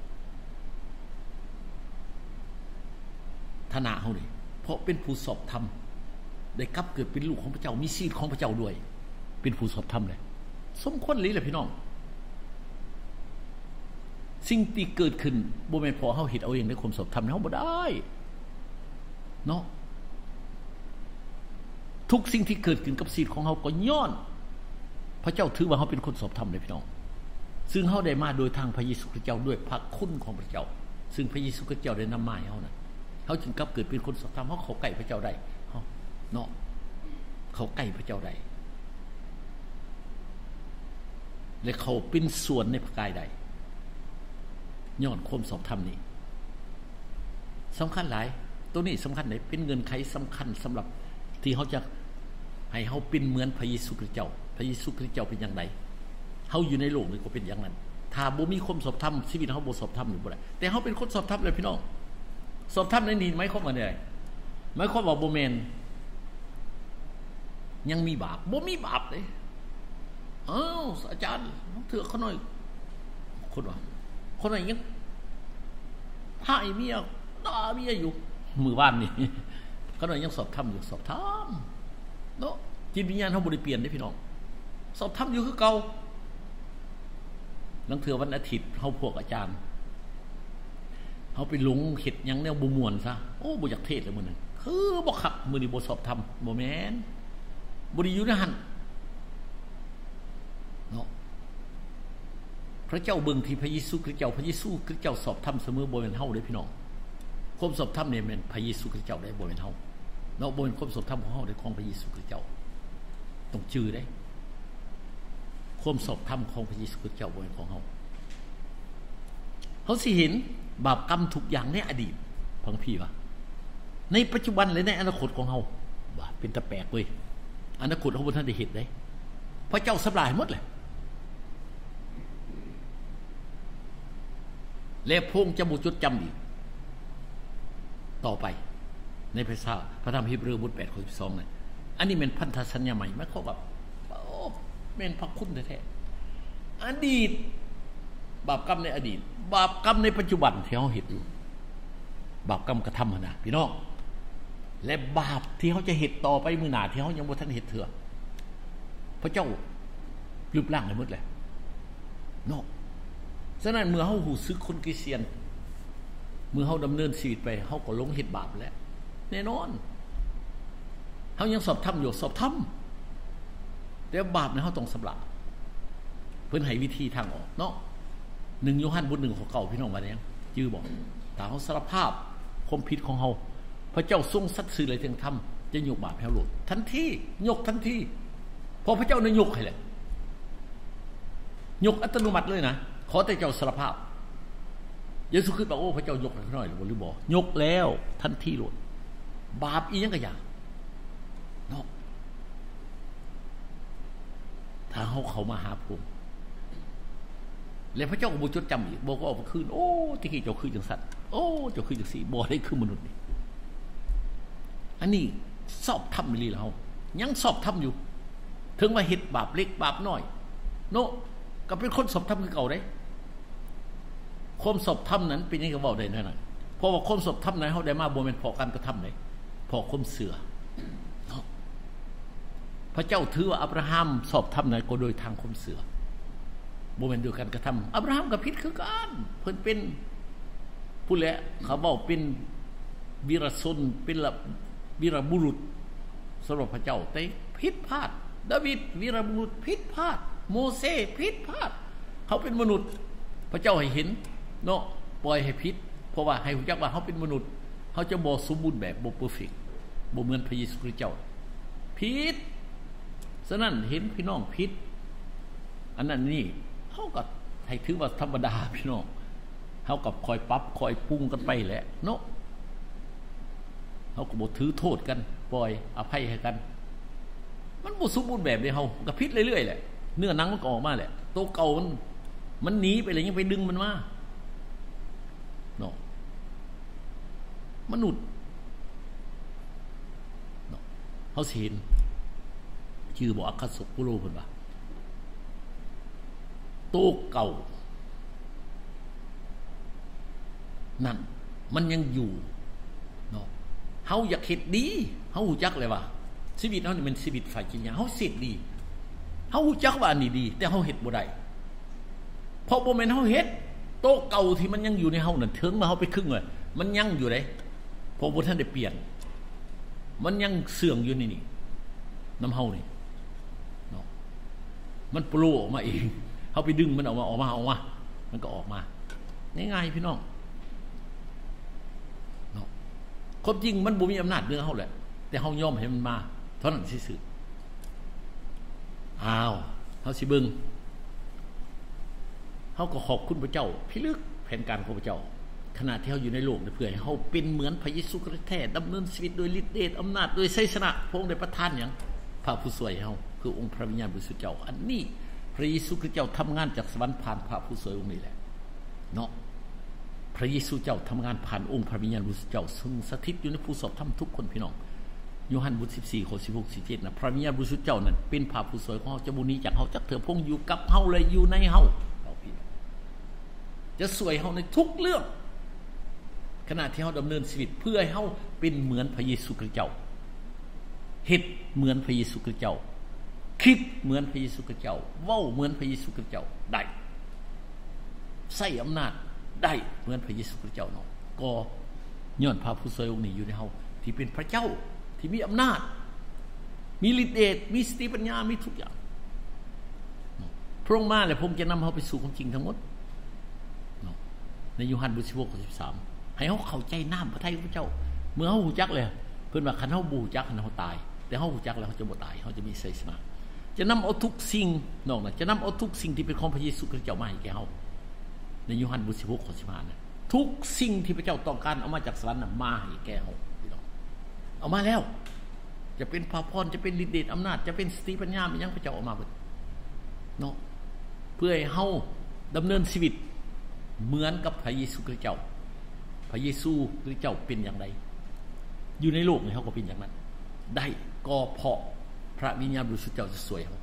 ฐานะเขาเลยเพราะเป็นผู้สอบธรรมได้กลับเกิดเป็นลูกของพระเจ้ามีชีวิตของพระเจ้าด้วยเป็นผู้สอบธรรมเลยสมควรเลยแหละพี่น้องสิ่งที่เกิดขึ้นบ่แม่นพอเฮาเฮ็ดเอาเองในความสอบธรรมเฮาบ่ได้เนาะทุกสิ่งที่เกิดขึ้นกับชีวิตของเฮาก็ย้อนพระเจ้าถือว่าเขาเป็นคนสอบธรรมเลยพี่น้องซึ่งเขาได้มาโดยทางพระเยซูคริสต์เจ้าด้วยพระคุณของพระเจ้าซึ่งพระเยซูคริสต์เจ้าได้นำมาให้เขานะเขาจึงกลับเกิดเป็นคนสอบธรรมเขาเข้าใกล้พระเจ้าได้เขาเนาะเขาใกล้พระเจ้าได้และเขาเป็นส่วนในพระกายใดย้อนความสอบธรรมนี้สำคัญหลายตัวนี้สำคัญไหนเป็นเงินไขสำคัญสำหรับที่เขาจะให้เขาเป็นเหมือนพระเยซูคริสต์เจ้าพระเยซูคริสต์เจ้าเป็นอย่างไรเขาอยู่ในโลกนี้ก็เป็นอย่างนั้นถ้าบ่มีความสอบธรรมชีวิตเขาบ่สอบธรรมอยู่บ่ได้แต่เขาเป็นคนสอบธรรมเลยพี่น้องสอบธรรมในนี้หมายความว่าไงหมายความว่าบ่แม่นยังมีบาปบ่มีบาปเลยอ้าวอาจารย์เถื่อเขาหน่อยคนว่าคนไหนยังหายเมียด่าเมียอยู่มือบ้านนี่เขาหน่อยยังสอบธรรมอยู่สอบธรรมเนาะจิตวิญญาณเขาบ่ได้เปลี่ยนได้พี่น้องสอบธรรมอยู่คือเก่าลังเถื่อวันอาทิตย์เขาพวกอาจารย์เขาไปหลงเห็ดยังแนวบุมวนซะโอ้บ่อยากเทศเลยมื้อนึงคือบ่คักมื้อนี้บ่สอบธรรมบ่แม่นบ่ได้อยู่ในหั่นเนาะพระเจ้าเบิ่งที่พระเยซูคริสต์เจ้าพระเยซูคริสต์เจ้าสอบธรรมเสมอบ่แม่นเฮาเด้พี่น้องความสอบธรรมเนี่ยเป็นพระเยซูคริสต์เจ้าได้บ่เป็นเฮาเนาะบ่เป็นความสอบธรรมของเฮาได้ของพระเยซูคริสต์เจ้าต้องจื้อได้ความสอบธรรมของพระเยซูคริสต์เจ้าบ่เป็นของเฮาเฮาสิเห็นบาปกรรมทุกอย่างในอดีตพังพี่ว่าในปัจจุบันและในอนาคตของเฮาว่าเป็นตะแปลกเว้ยอนาคตเฮาบ่ทันได้เห็นได้พระเจ้าสำลายหมดเลยและพงจะบ่จดจำอีกต่อไปในภาษาพระธรรมฮีบรูบทแปดข้อสิบสองนั่นอันนี้เป็นพันธสัญญาใหม่หมายความว่าโอ้แม่นพระคุณแท้ๆอดีตบาปกรรมในอดีตบาปกรรมในปัจจุบันที่เฮาเฮ็ดอยู่บาปกรรมกระทำหั่นน่ะพี่น้องและบาปที่เฮาจะเฮ็ดต่อไปมื้อหน้าที่เฮายังบ่ทันเฮ็ดเถื่อพระเจ้ารูปร่างให้หมดเลยเนาะฉะนั้นเมื่อเฮารู้สึกคนคริสเตียนเมื่อเฮาดำเนินชีวิตไปเฮาก็ลงเฮ็ดบาปแล้วแน่นอนเฮายังสอบธรรมอยู่สอบธรรมแต่บาปเนี่ยเฮาต้องชำระเพิ่นให้วิธีทางออกเนาะหนึ่งโยฮันบทหนึ่งข้อเก้าพี่น้องว่าแนวจื้อบ่ถ้าเฮาสารภาพความผิดของเฮาพระเจ้าทรงสัตย์ซื่อเลยถึงธรรมจะยกบาปให้เฮาโลดทันทียกทันทีเพราะพระเจ้าเนี่ยยกให้แหละยกอัตโนมัติเลยนะขอแต่เจ้าสารภาพเยซูคริสต์บอกโอ้พระเจ้ายกให้หน่อยหรือบ่ยกแล้วทันทีโลดบาปอีหยังก็อย่างเนาะถ้าเฮาเข้ามาหาพระองค์แล้วพระเจ้าก็บ่จดจำอีกบอกว่าเอาคืนโอ้ที่กี้เจ้าคือจังซั่นโอ้เจ้าคือจังซี่บ่ได้คือมนุษย์นี่อันนี้สอบธรรมอีหลีแล้วเฮายังสอบธรรมอยู่ถึงว่าเฮ็ดบาปเล็กบาปน้อยเนาะก็เป็นคนสอบธรรมคือเก่าได้ความสอบธรรมนั้นเป็นยังไงก็เว้าได้นั่นน่ะเพราะว่าความสอบธรรมนั้นเฮาได้มาบ่แม่นเพราะการกระทำได้เพราะความเชื่อเนาะพระเจ้าถือว่าอับราฮัมสอบธรรมนั้นก็โดยทางความเชื่อบ่แม่นโดยการกระทำอับราฮัมก็ผิดคือกันเพิ่นเป็นผู้แลเขาเว้าเป็นวีรชนเป็นวีรบุรุษสำหรับพระเจ้าแต่ผิดพลาดดาวิดวีรบุรุษผิดพลาดโมเสสผิดพลาดเขาเป็นมนุษย์พระเจ้าให้เห็นเนาะปล่อยให้ผิดเพราะว่าให้รู้จักว่าเขาเป็นมนุษย์เขาจะบ่สมบูรณ์แบบบ่เพอร์เฟคบ่เหมือนพระเยซูคริสต์เจ้าผิดฉะนั้นเห็นพี่น้องผิดอันนั้นนี่เขาก็ให้ถือว่าธรรมดาพี่น้องเขากับคอยปรับคอยปรุงกันไปแหละเนาะเขาก็บ่ถือโทษกันปล่อยอภัยให้กันมันบ่สมบูรณ์แบบเด้เฮาก็ผิดเรื่อยๆแหละเนื้อหนังมันก็ออกมาแหละตัวเก่ามันมันหนีไปเลยยังไปดึงมันมาเนาะมนุษย์เนาะเฮาสิเห็นชื่อบ่อัคคสปุโรเพิ่นว่าตัวเก่านั่นมันยังอยู่เนาะเฮาอยากเฮ็ดดีเฮารู้จักเลยว่าชีวิตเฮานี่มันชีวิตฝ่ายจิตวิญญาณเฮาเสร็จดีเฮารู้จักว่าอันนี้ดีแต่เฮาเฮ็ดบ่ได้เพราะบ่แม่นเฮาเฮ็ดโตะเก่าที่มันยังอยู่ในเฮานั่นถึงมาเฮาไปครึ่งเลยมันยังอยู่เด้เพราะบ่ทันได้เปลี่ยนมันยังเสื่องอยู่นี่นี่น้ำเฮานี่เนาะมันโผล่ออกมาเองเฮาไปดึงมันออกมาออกมาออกมามันก็ออกมาง่ายๆพี่น้องเนาะความจริงมันบ่มีอำนาจเหนือเฮาแหละแต่เฮายอมให้มันมาเท่านั้นซื่อๆอ้าวเฮาสิเบิ่งเฮาก็ขอบคุณพระเจ้าพิลึกแผนการของพระเจ้าขณะที่เฮาอยู่ในโลกเพื่อให้เฮาเป็นเหมือนพระเยซูคริสต์แท้ดำเนินชีวิตโดยฤทธิ์เดชอำนาจโดยชัยชนะพระองค์ได้ประทานหยังพระผู้ช่วยเฮาคือองค์พระวิญญาณบริสุทธิ์เจ้าอันนี้พระเยซูคริสต์เจ้าทำงานจากสวรรค์ผ่านพระผู้ช่วยองค์นี้แหละเนาะพระเยซูเจ้าทำงานผ่านองค์พระวิญญาณบริสุทธิ์เจ้าซึ่งสถิตอยู่ในผู้สอบธรรมทุกคนพี่น้องโยฮันบทสิบสี่ข้อสิบหก สิบเจ็ดนะพระวิญญาณบริสุทธิ์เจ้านั่นเป็นพระผู้ช่วยของเฮาจะบ่หนีจากเฮาจักเถิดพระองค์อยู่กับเฮาเลยอยู่ในเฮาจะสวยเฮาในทุกเรื่องขณะที่เฮาดำเนินชีวิตเพื่อให้เฮาเป็นเหมือนพระเยซูคริสต์เจ้าเฮ็ดเหมือนพระเยซูคริสต์เจ้าคิดเหมือนพระเยซูคริสต์เจ้าเว้าเหมือนพระเยซูคริสต์เจ้าได้ใช้อำนาจได้เหมือนพระเยซูคริสต์เจ้าเนาะก็ย้อนพระผู้ช่วยองค์นี้อยู่ในเฮาที่เป็นพระเจ้าที่มีอำนาจมีฤทธิ์เดชมีสติปัญญามีทุกอย่างพระองค์มาแล้วพระองค์จะนำเฮาไปสู่ความจริงทั้งหมดในโยฮันบทสิบหกข้อสิบสามให้เฮาเข้าใจน้ำพระทัยของพระเจ้าเมื่อเฮาฮู้จักแล้วเพิ่นว่าคันเฮาบ่ฮู้จักคันเฮาตายแต่เฮาฮู้จักแล้วเฮาจะบ่ตายเฮาจะมีชัยชนะจะนำเอาทุกสิ่งนอกนั้นจะนำเอาทุกสิ่งที่เป็นของพระเยซูคริสต์เจ้ามาให้แก่เฮาในโยฮันบทสิบหกข้อสิบห้านะทุกสิ่งที่พระเจ้าต้องการเอามาจากสวรรค์น่ะมาให้แก่เฮาพี่น้องเอามาแล้วจะเป็นพระพรจะเป็นฤทธิ์เดชอำนาจจะเป็นสติปัญญามันยังพระเจ้าเอามาเบิดเนาะเพื่อให้เฮาดำเนินชีวิตเหมือนกับพระเยซูคริสต์เจ้าพระเยซูคริสต์เจ้าเป็นอย่างไรอยู่ในโลกนี้เฮาก็เป็นอย่างนั้นได้ก็เพราะพระวิญญาณบริสุทธิ์เจ้าจะสวยเฮา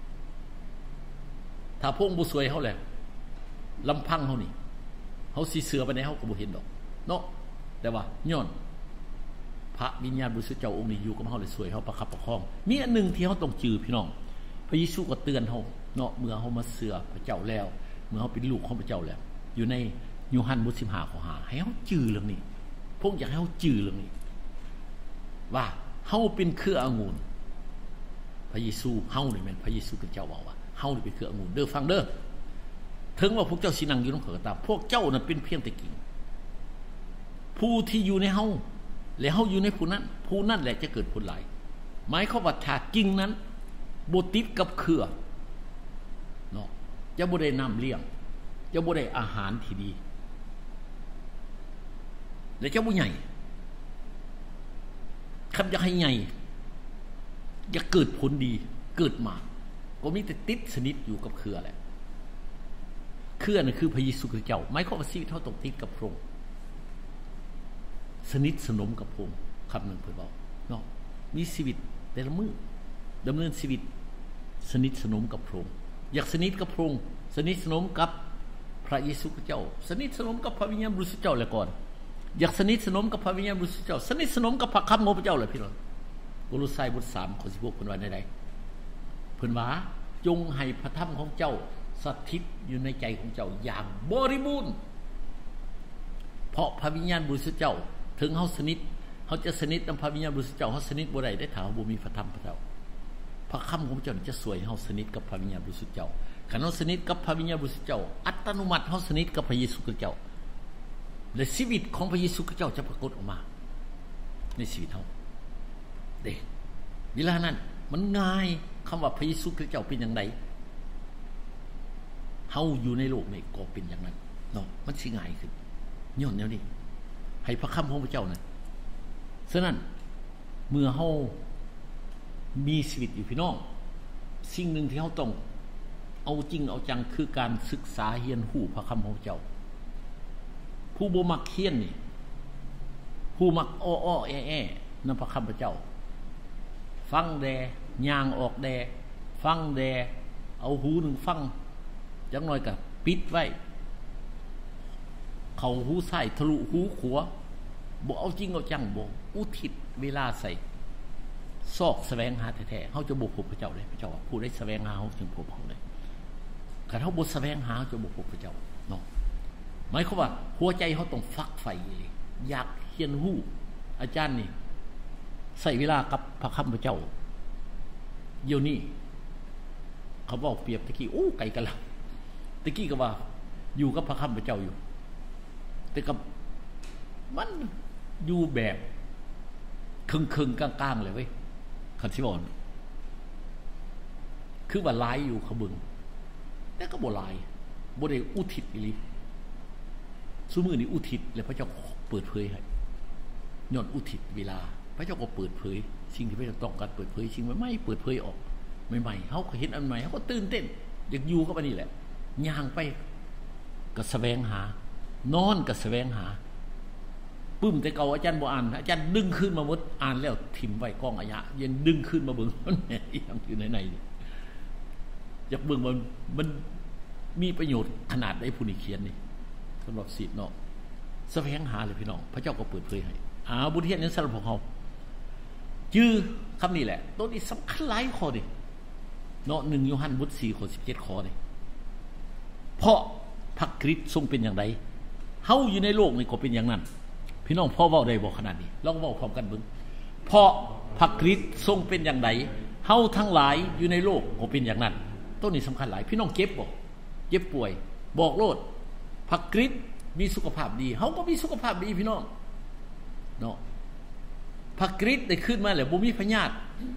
ถ้าพระองค์บ่สวยเฮาแล้วลำพังเฮานี่เฮาสิเสือไปไหนเฮาก็บ่เห็นดอกเนาะแต่ว่าย้อนพระวิญญาณบริสุทธิ์เจ้าองค์นี้อยู่กับเฮาเลยสวยเฮาประคับประคองมีอันนึงที่เฮาต้องจือพี่น้องพระเยซูก็เตือนเฮาเนาะเมื่อเฮามาเสือพระเจ้าแล้วเมื่อเฮาเป็นลูกของพระเจ้าแล้วอยู่ในโยฮันบทสิบห้าข้อห้าให้เฮาจือเรื่องนี้พระองค์อยากให้เฮาจือเรื่องนี้ว่าเฮาเป็นเครือองุ่นพระเยซูเฮานี่แม่นพระเยซูคริสต์เจ้าบอกว่าเฮานี่เป็นเครือองุ่นเด้อฟังเด้อถึงว่าพวกเจ้าสินั่งอยู่นำข้อยก็ตามพวกเจ้านั้นเป็นเพียงแต่กิ่งผู้ที่อยู่ในเฮาและเฮาอยู่ในผู้นั้นผู้นั้นแหละจะเกิดผลหลายหมายความว่าถ้ากิ่งนั้นบ่ติดกับเครือเนาะจะบ่ได้น้ำเลี้ยงจะบ่ได้อาหารที่ดีและจะบ่ใหญ่คำจะให้ใหญ่จะเกิดผลดีเกิดมาก็มีแต่ติดสนิทอยู่กับเครือแหละเครือนั่นคือพระเยซูคริสต์เจ้าหมายความว่าชีวิตเฮาต้องติดกับพระองค์สนิทสนมกับพระองค์คำหนึ่งเพิ่นบอกเนาะมีชีวิตแต่ละมื้อดำเนินชีวิตสนิทสนมกับพระองค์อยากสนิทกับพระองค์สนิทสนมกับพระเยซูคริสต์เจ้าสนิทสนมกับพระวิญญาณบริสุทธิ์เจ้าแล้วก่อนอยากสนิทสนมกับพระวิญญาณบริสุทธิ์เจ้าสนิทสนมกับพระคำของพระเจ้าเลยพี่น้องโคโลไซบทสามข้อสิบหกเพิ่นว่าใดๆเพิ่นว่าจงให้พระธรรมของเจ้าสถิตอยู่ในใจของเจ้าอย่างบริบูรณ์เพราะพระวิญญาณบริสุทธิ์เจ้าถึงเฮาสนิทเฮาจะสนิทกับพระวิญญาณบริสุทธิ์เจ้าเฮาสนิทบ่ได้ได้ถ้าเฮาบ่มีพระธรรมพระเจ้าพระคำของพระเจ้าจะสวยเฮาสนิทกับพระวิญญาณบริสุทธิ์เจ้าคันเฮาสนิทกับพระวิญญาณบริสุทธิ์เจ้าอัตโนมัติเฮาสนิทกับพระเยซูคริสต์เจ้าและชีวิตของพระเยซูคริสต์เจ้าจะปรากฏออกมาในชีวิตเฮาเด้เวลานั้นมันง่ายคำว่าพระเยซูคริสต์เจ้าเป็นอย่างไรเฮาอยู่ในโลกนี้ก็เป็นอย่างนั้นเนาะมันสิง่ายขึ้นย้อนแนวนี้ให้พระคำของพระเจ้านั้นฉะนั้นเมื่อเฮามีชีวิตอยู่พี่น้องสิ่งหนึ่งที่เฮาต้องเอาจริงเอาจังคือการศึกษาเรียนรู้พระคำของพระเจ้าผู้บ่มักเรียนนี่ผู้มักอ้อๆแอ้ๆนำพระคำพระเจ้าฟังแดย่างออกแดฟังแดเอาหูหนึ่งฟังจังน้อยก็ปิดไว้เข้าหูซ้ายทะลุหูขวาบ่เอาจริงเอาจังบ่อุทิศเวลาใส่ซอกแสวงหาแท้ๆเฮาจะบ่พบพระเจ้าเลยพระเจ้าว่าผู้ใดแสวงหาเฮาจึงพบเฮาเลยคันเฮาบ่แสวงหาจะบ่พบพระเจ้าเนาะหมายความว่าหัวใจเฮาต้องฟักไฟอยากเรียนรู้อาจารย์นี่ใส่เวลากับพระคำพระเจ้าเดี๋ยวนี้เขาบอกเปรียบตะกี้โอ้ไกลกันละตะกี้ก็ว่าอยู่กับพระคำพระเจ้าอยู่แต่กับมันอยู่แบบครึ่งๆกลางๆเลยเว้ยคันสิบอกคือว่าหลายอยู่เขาบึงแต่ก็บ่หลายบ่ได้อุทิศอีหลีซุมื้อนี้อุทิศแล้วพระเจ้าเปิดเผยให้ย้อนอุทิศเวลาพระเจ้าก็เปิดเผยสิ่งที่พระเจ้าต้องการเปิดเผยสิ่งใหม่ๆเปิดเผยออกใหม่ๆเฮาก็เห็นอันใหม่เฮาก็ตื่นเต้นอยากอยู่กับอันนี้แหละย่างไปก็แสวงหานอนก็แสวงหาปึ้มแต่เก่าอาจารย์บ่อ่านอาจารย์ดึงขึ้นมาหมดอ่านแล้วถิ่มไว้กองอายะยังดึงขึ้นมาเบิ่งมันแหน่ยังอยู่ในๆนี่อยากเบิ่งมันมันมีประโยชน์ขนาดใดผู้นี้เขียนนี่สำหรับศิษย์เนาะแสวงหาเลยพี่น้องพระเจ้าก็เปิดเผยให้อ่าบุญเทียนนั้นสำหรับพวกเฮาชื่อคำนี้แหละตัวนี้สำคัญหลายข้อดิเนาะหนึ่งโยฮันบทสี่ข้อสิบเจ็ดข้อนี่เพราะพระคริสต์ทรงเป็นอย่างไรเฮาอยู่ในโลกนี่ก็เป็นอย่างนั้นพี่น้องพ่อเว้าได้บ่ขนาดนี้ลองเว้าพร้อมกันเบิ่งเพราะพระคริสต์ทรงเป็นอย่างไรเฮาทั้งหลายอยู่ในโลกก็เป็นอย่างนั้นตัวนี้สำคัญหลายพี่น้องเจ็บบ่เจ็บป่วยบอกโลดพระคริสต์มีสุขภาพดีเฮาก็มีสุขภาพดีพี่น้องเนาะพระคริสต์ได้ขึ้นมาแล้วบ่มีพยาธิ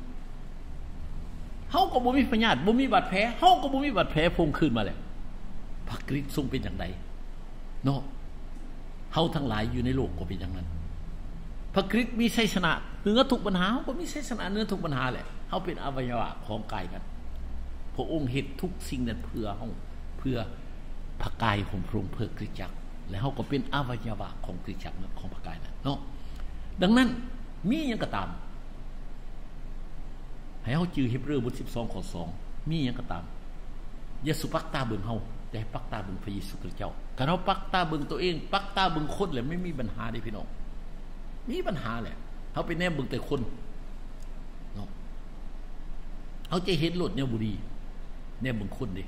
เฮาก็บ่มีพยาธิบ่มีบาดแผลเฮาก็บ่มีบาดแผลพงขึ้นมาแล้วพระคริสต์ทรงเป็นอย่างไรเนาะเฮาทั้งหลายอยู่ในโลกก็เป็นอย่างนั้นพระคริสต์มีชัยชนะเหนือทุกปัญหาบ่มีชัยชนะเหนือทุกปัญหาแหละเฮาเป็นอวัยวะของกายกันพระองค์เฮ็ดทุกสิ่งนั้นเพื่อเฮาเพื่อพระกายของพระองค์เพื่อคริสตจักรและเฮาก็เป็นอวัยวะของคริสตจักรของพระกายนั้นเนาะดังนั้นมีหยังก็ตามให้เฮาจื้อฮีบรูบทสิบสองข้อสองมีหยังก็ตามอย่าสุปักตาเบิ่งเฮาแต่ให้ปักตาเบิ่งพระเยซูคริสต์เจ้าถ้าเราปักตาเบิ่งตัวเองปักตาเบิ่งคนแล้วไม่มีปัญหาเด้พี่น้องมีปัญหาแหละเฮาไปแนมเบิ่งแต่คนเนาะเฮาจะเห็นโลดแนวบุรีแนมเบิ่งคนเด้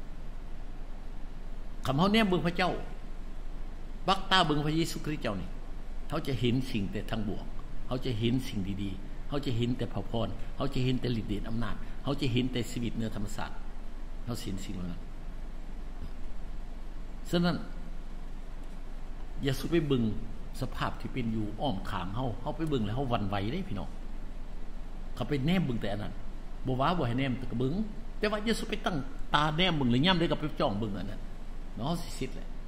คำเฮาแนมเบิ่งพระเจ้าปักตาเบิ่งพระเยซูคริสต์เจ้านี่เฮาจะเห็นสิ่งแต่ทางบวกเฮาจะเห็นสิ่งดีๆเฮาจะเห็นแต่พระพรเฮาจะเห็นแต่ฤทธิ์เดชอำนาจเฮาจะเห็นแต่ชีวิตเหนือธรรมชาติเฮาเห็นสิ่งเหล่านั้นฉะนั้นอย่าสุไปเบิ่งสภาพที่เป็นอยู่อ้อมข้างเฮาเฮาไปเบิ่งแล้วเฮาหวั่นไหวได้พี่น้องเขาไปแนมเบิ่งแต่อันนั้นบ่ว่าบ่ให้แนมแต่ก็เบิ่งแต่ว่าอย่าสุไปตั้งตาแนมเบิ่งหรือย่ำได้ก็ไปจ้องเบิ่งอันนั้นเนาะสิๆแหละ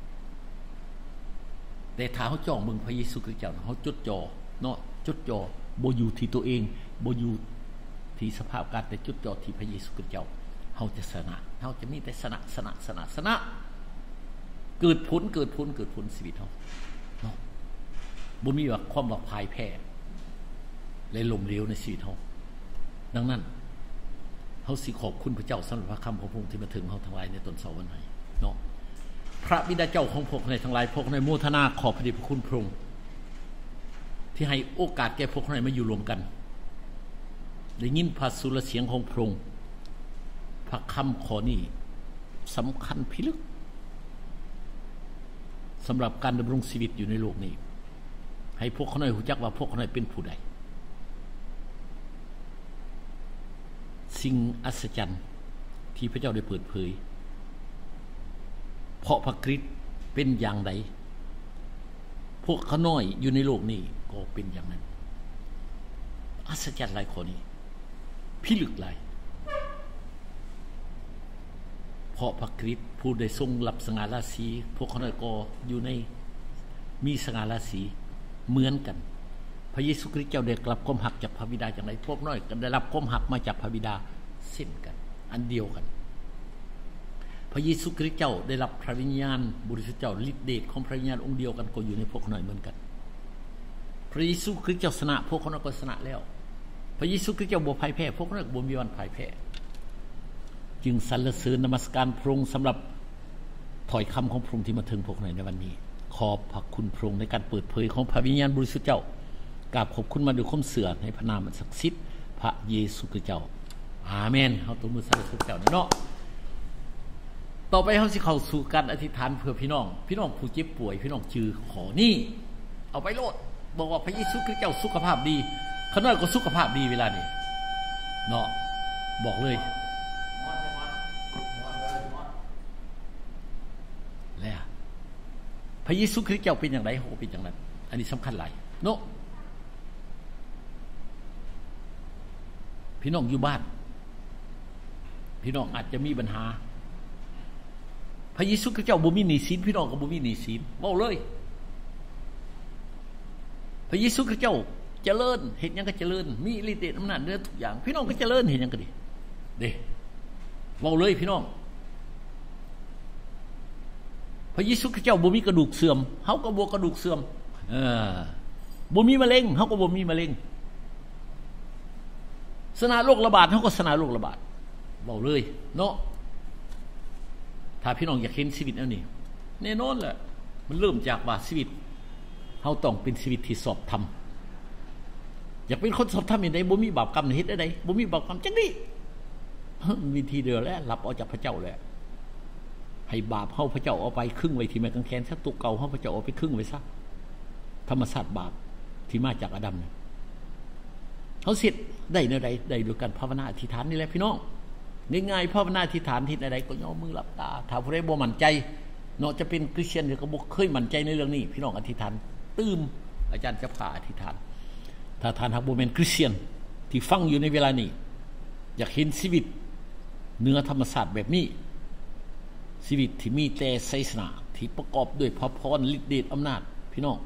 แต่ถ้าเฮาจ้องเบิ่งพระเยซูคริสต์เจ้าเฮาจดจ่อเนาะจดจ่อบ่อยู่ที่ตัวเองบ่อยู่ที่สภาพการแต่จดจ่อที่พระเยซูคริสต์เจ้าเฮาจะชนะเฮาจะมีแต่ชนะชนะชนะชนะเกิดผลเกิดผลเกิดผลชีวิตเฮาเนาะบ่มีว่าความว่าพ่ายแพ้และล้มเหลวในชีวิตเฮาดังนั้นเฮาสิขอบคุณพระเจ้าสำหรับพระคำของพระองค์ที่มาถึงเฮาทั้งหลายในตอนเช้าวันนี้เนาะพระบิดาเจ้าของพวกในทั้งหลายพวกในโมทนาขอบพระเดชพระคุณพระองค์ที่ให้โอกาสแก่พวกในมาอยู่รวมกันได้ยินพระสุรเสียงของพระองค์พระคำขอนี้สำคัญพิลึกสำหรับการดำรงชีวิตอยู่ในโลกนี้ให้พวกเขาหน่อยรู้จักว่าพวกเขาหน่อยเป็นผู้ใดสิ่งอัศจรรย์ที่พระเจ้าได้เปิดเผยเพราะพระคริสต์เป็นอย่างใดพวกเขาน้อยอยู่ในโลกนี้ก็เป็นอย่างนั้นอัศจรรย์หลายคนนี้พิลึกหลายเพราะพระคริสต์ผู้ได้ทรงรับสง่าราศีพวกเขาน้อยก็อยู่ในมีสง่าราศีเหมือนกันพระเยซูคริสต์เจ้าได้รับความหักจากพระบิดาอย่างไรพวกน้อยก็ได้รับความหักมาจากพระบิดาเช่นกันอันเดียวกันพระเยซูคริสต์เจ้าได้รับพระวิญญาณบริสุทธิ์เจ้าฤทธิ์เดชของพระวิญญาณองค์เดียวกันก็อยู่ในพวกน้อยเหมือนกันพระเยซูคริสต์เจ้าชนะพวกน้อยก็ชนะแล้วพระเยซูคริสต์เจ้าบ่พ่ายแพ้พวกน้อยก็บ่มีวันพ่ายแพ้จึงสรรเสริญนมัสการพระองค์สำหรับถ้อยคำของพระองค์ที่มาถึงพวกน้อยในวันนี้ขอบพระคุณพระองค์ในการเปิดเผยของพระวิญญาณบริสุทธิ์เจ้ากราบขอบคุณมาด้วยความเสื่อในพระนามอันศักดิ์สิทธิ์พระเยซูคริสต์เจ้าอาเมนเฮาตบมือสรรเสริญเจ้าเนาะต่อไปเฮาสิเข้าสู่การอธิษฐานเพื่อพี่น้องพี่น้องผู้เจ็บป่วยพี่น้องจือขอนี่เอาไปโลดบอกว่าพระเยซูคริสต์เจ้าสุขภาพดีขน้อยก็สุขภาพดีเวลานี้เนาะบอกเลยแล้วพระเยซูคริสต์เจ้าเป็นอย่างไรเฮาก็เป็นอย่างนั้นอันนี้สำคัญหลายเนาะพี่น้องอยู่บ้านพี่น้องอาจจะมีปัญหาพระเยซูคริสต์เจ้าบ่มีหนี้สินพี่น้องก็บ่มีหนี้สินเว้าเลยพระเยซูคริสต์เจ้าเจริญเห็นหยังก็เจริญมีฤทธิ์เดชอำนาจเหนือทุกอย่างพี่น้องก็เจริญเห็นหยังก็ดีเด้เว้าเลยพี่น้องพระเยซูคริสต์เจ้าบ่มีกระดูกเสื่อมเฮาก็บ่กระดูกเสื่อมเออบ่มีมะเร็งเฮาก็บ่มีมะเร็งสนาโรคระบาดเฮาก็สนาโรคระบาดเว้าเลยเนาะถ้าพี่น้องอยากเห็นชีวิตอันนี้แน่นอนแหละมันเริ่มจากว่าชีวิตเฮาต้องเป็นชีวิตที่สอบธรรมอยากเป็นคนสอบธรรมอย่างใดบ่มีบาปกรรมเฮ็ดได้ใดบ่มีบาปกรรมจังนี้วิธีเดียวแหละรับเอาจากพระเจ้าแหละให้บาปเฮาพระเจ้าเอาไปครึ่งไว้ที่ไม้กางเขนซะตุกเก่าเฮาพระเจ้าเอาไปครึ่งไว้ซะธรรมชาติบาปที่มาจากอาดัมเนี่ยเฮาเสร็จได้แนวใดได้ด้วยการภาวนาอธิษฐานนี่แหละพี่น้องง่ายๆภาวนาอธิษฐานที่ใดๆก็ย่อมือหลับตาถ้าผู้ใดบ่มั่นใจเนาะจะเป็นคริสเตียนก็บ่เคยมั่นใจในเรื่องนี้พี่น้องอธิษฐานตื้มอาจารย์จะพาอธิษฐานถ้าท่านหากบ่แม่นคริสเตียนที่ฟังอยู่ในเวลานี้อยากเห็นชีวิตเหนือธรรมชาติแบบนี้ชีวิตที่มีแต่ศาสนาที่ประกอบด้วยพระพรฤทธิ์เดชอำนาจพี่น้อง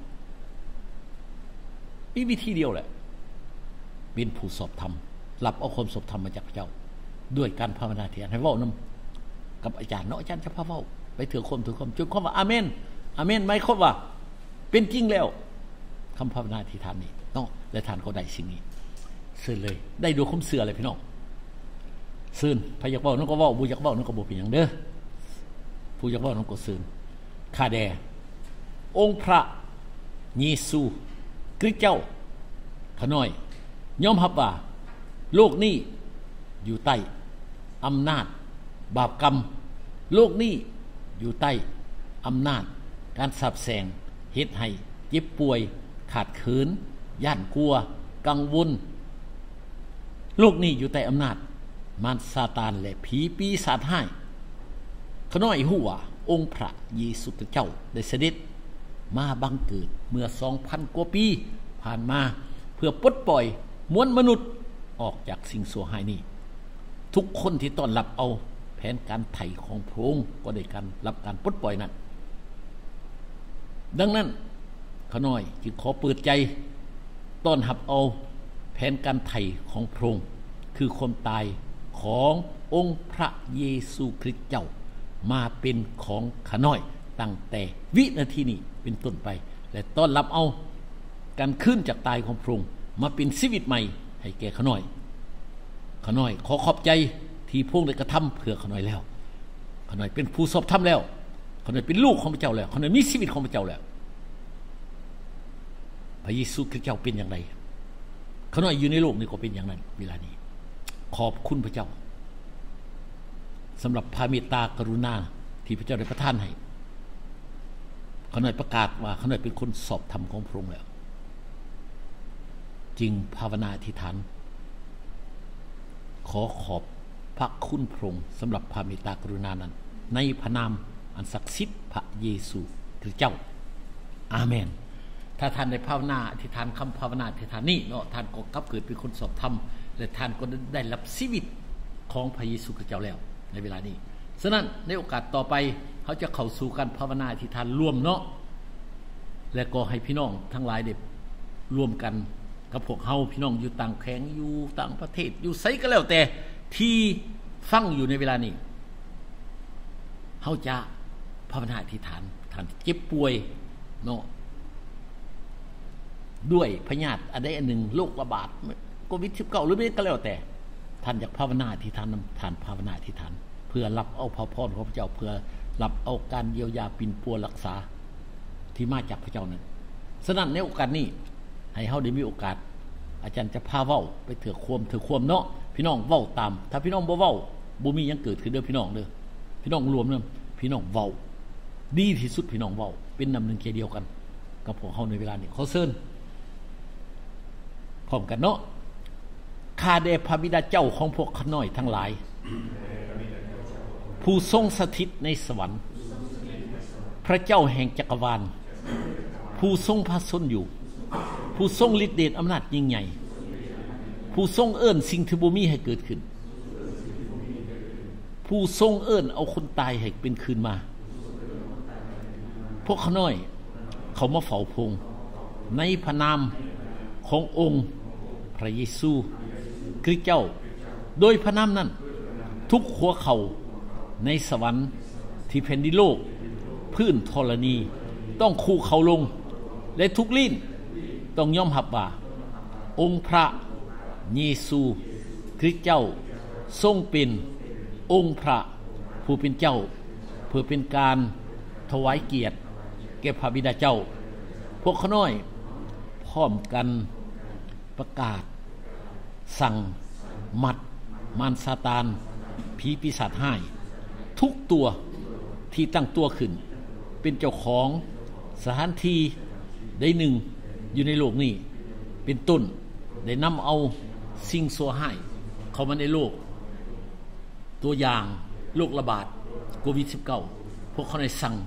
มีวิธีเดียวแหละเป็นผู้สอบธรรมรับเอาความสอบธรรมมาจากพระเจ้าด้วยการภาวนาเทียนให้เว้านำกับอาจารย์เนาะอาจารย์จะพาเว้าไปถือความถือความจนคำว่าอาเมนอาเมนหมายความว่าเป็นจริงแล้วคำภาวนาที่ทานนี้เนาะและทานก็ได้สิ่งนี้ซื่อเลยได้ดูคุ้มเสือเลยพี่น้องซื่นพยักเว้านั่นก็เว้าบ่อยากเว้านั่นก็บ่เป็นหยังเด้อผู้อยากเว้านั่นก็ซื่นข้าแด่องค์พระเยซูคริสต์เจ้าข้าน้อยยอมรับว่าโลกนี้อยู่ใต้อำนาจบาปกรรมโลกนี้อยู่ใต้อำนาจการสาปแช่งเฮ็ดให้เจ็บป่วยขาดเขินย่านกลัวกังวลโลกนี้อยู่ใต้อำนาจมารซาตานและผีปีศาจร้ายข้าน้อยฮู้ว่าองค์พระเยซูคริสต์เจ้าได้เสด็จมาบังเกิดเมื่อ สองพัน กว่าปีผ่านมาเพื่อปลดปล่อยมวลมนุษย์ออกจากสิ่งชั่วร้ายนี้ทุกคนที่ต้อนรับเอาแผนการไถ่ของพระองค์ก็ได้การรับการปลดปล่อยนั้นดังนั้นข้าน้อยจึงขอเปิดใจต้อนรับเอาแผนการไถ่ของพระองค์คือความตายขององค์พระเยซูคริสต์เจ้ามาเป็นของข้าน้อยตั้งแต่วินาทีนี้เป็นต้นไปและต้อนรับเอาการขึ้นจากตายของพระองค์มาเป็นชีวิตใหม่ให้แก่ข้าน้อยข้าน้อยขอขอบใจที่พระองค์ได้กระทำเพื่อข้าน้อยแล้วข้าน้อยเป็นผู้สอบธรรมแล้วข้าน้อยเป็นลูกของพระเจ้าแล้วข้าน้อยมีชีวิตของพระเจ้าแล้วพระเยซูคริสต์เจ้าเป็นอย่างไรข้าน้อยอยู่ในโลกนี้ก็เป็นอย่างนั้นเวลานี้ขอบคุณพระเจ้าสำหรับพระเมตตากรุณาที่พระเจ้าได้ประทานให้ข้าน้อยประกาศว่าข้าน้อยเป็นคนสอบธรรมของพระองค์แล้วจึงภาวนาอธิษฐานขอขอบพระคุณพระองค์สำหรับพระเมตตากรุณานั้นในพระนามอันศักดิ์สิทธิ์พระเยซูคริสต์เจ้าอาเมนถ้าท่านได้ภาวนาอธิษฐานคำภาวนาอธิษฐานนี้เนาะท่านก็กลับเกิดเป็นคนสอบธรรมและท่านก็ได้รับชีวิตของพระเยซูคริสต์เจ้าแล้วในเวลานี้ฉะนั้นในโอกาสต่อไปเขาจะเข้าสู่การภาวนาอธิษฐานร่วมเนาะและก็ให้พี่น้องทั้งหลายได้ร่วมกันกับพวกเฮาพี่น้องอยู่ต่างแขวงอยู่ต่างประเทศอยู่ไสก็แล้วแต่ที่ฟังอยู่ในเวลานี้เฮาจะภาวนาอธิษฐานท่านเจ็บป่วยเนาะด้วยพยาธิอันใดอันหนึ่งโรคระบาดโควิด สิบเก้า หรือไม่ก็แล้วแต่ท่านอยากภาวนาอธิษฐานท่านภาวนาอธิษฐานเพื่อรับเอาพระพรของพระเจ้าเพื่อรับเอาการเยียวยาปิ่นปัวรักษาที่มาจากพระเจ้านั้นฉะนั้นในโอกาสนี้ให้เฮาได้มีโอกาสอาจารย์จะพาเว้าไปเถือความเถือความเนาะพี่น้องเว้าตามถ้าพี่น้องบ่เว้าบ่มีหยังเกิดขึ้นเด้อพี่น้องเด้อพี่น้องรวมเด้อพี่น้องเว้าดีที่สุดพี่น้องเว้าเป็นน้ำหนึ่งใจเดียวกันกับพวกเฮาในเวลานี้ขอเชิญพร้อมกันเนาะข้าแต่พระบิดาเจ้าของพวกข้าน้อยทั้งหลายผู้ทรงสถิตในสวรรค์พระเจ้าแห่งจักรวาลผู้ทรงพระชนอยู่ผู้ทรงฤทธิ์เดชอำนาจยิ่งใหญ่ผู้ทรงเอิ้นสิ่งที่บ่มีให้เกิดขึ้นผู้ทรงเอิ้นเอาคนตายให้เป็นคืนมาพวกข้าน้อยเขามาเฝ้าพระองค์ในพระนามขององค์พระเยซูคริสต์เจ้าโดยพระนามนั้นทุกหัวเข่าในสวรรค์ที่แผ่นดินโลกพื้นธรณีต้องคู่เข่าลงและทุกลิ้นต้องยอมรับว่าองค์พระเยซูคริสต์เจ้าทรงเป็นองค์พระผู้เป็นเจ้าเพื่อเป็นการถวายเกียรติแก่พระบิดาเจ้าพวกข้าน้อยพร้อมกันประกาศสั่งมัดมารซาตานผีปีศาจร้ายทุกตัวที่ตั้งตัวขึ้นเป็นเจ้าของสถานที่ได้หนึ่งอยู่ในโลกนี้เป็นต้นได้นำเอาสิ่งชั่วร้ายเข้ามาในโลกตัวอย่างโรคระบาดโควิด สิบเก้า พวกเขาได้สั่ง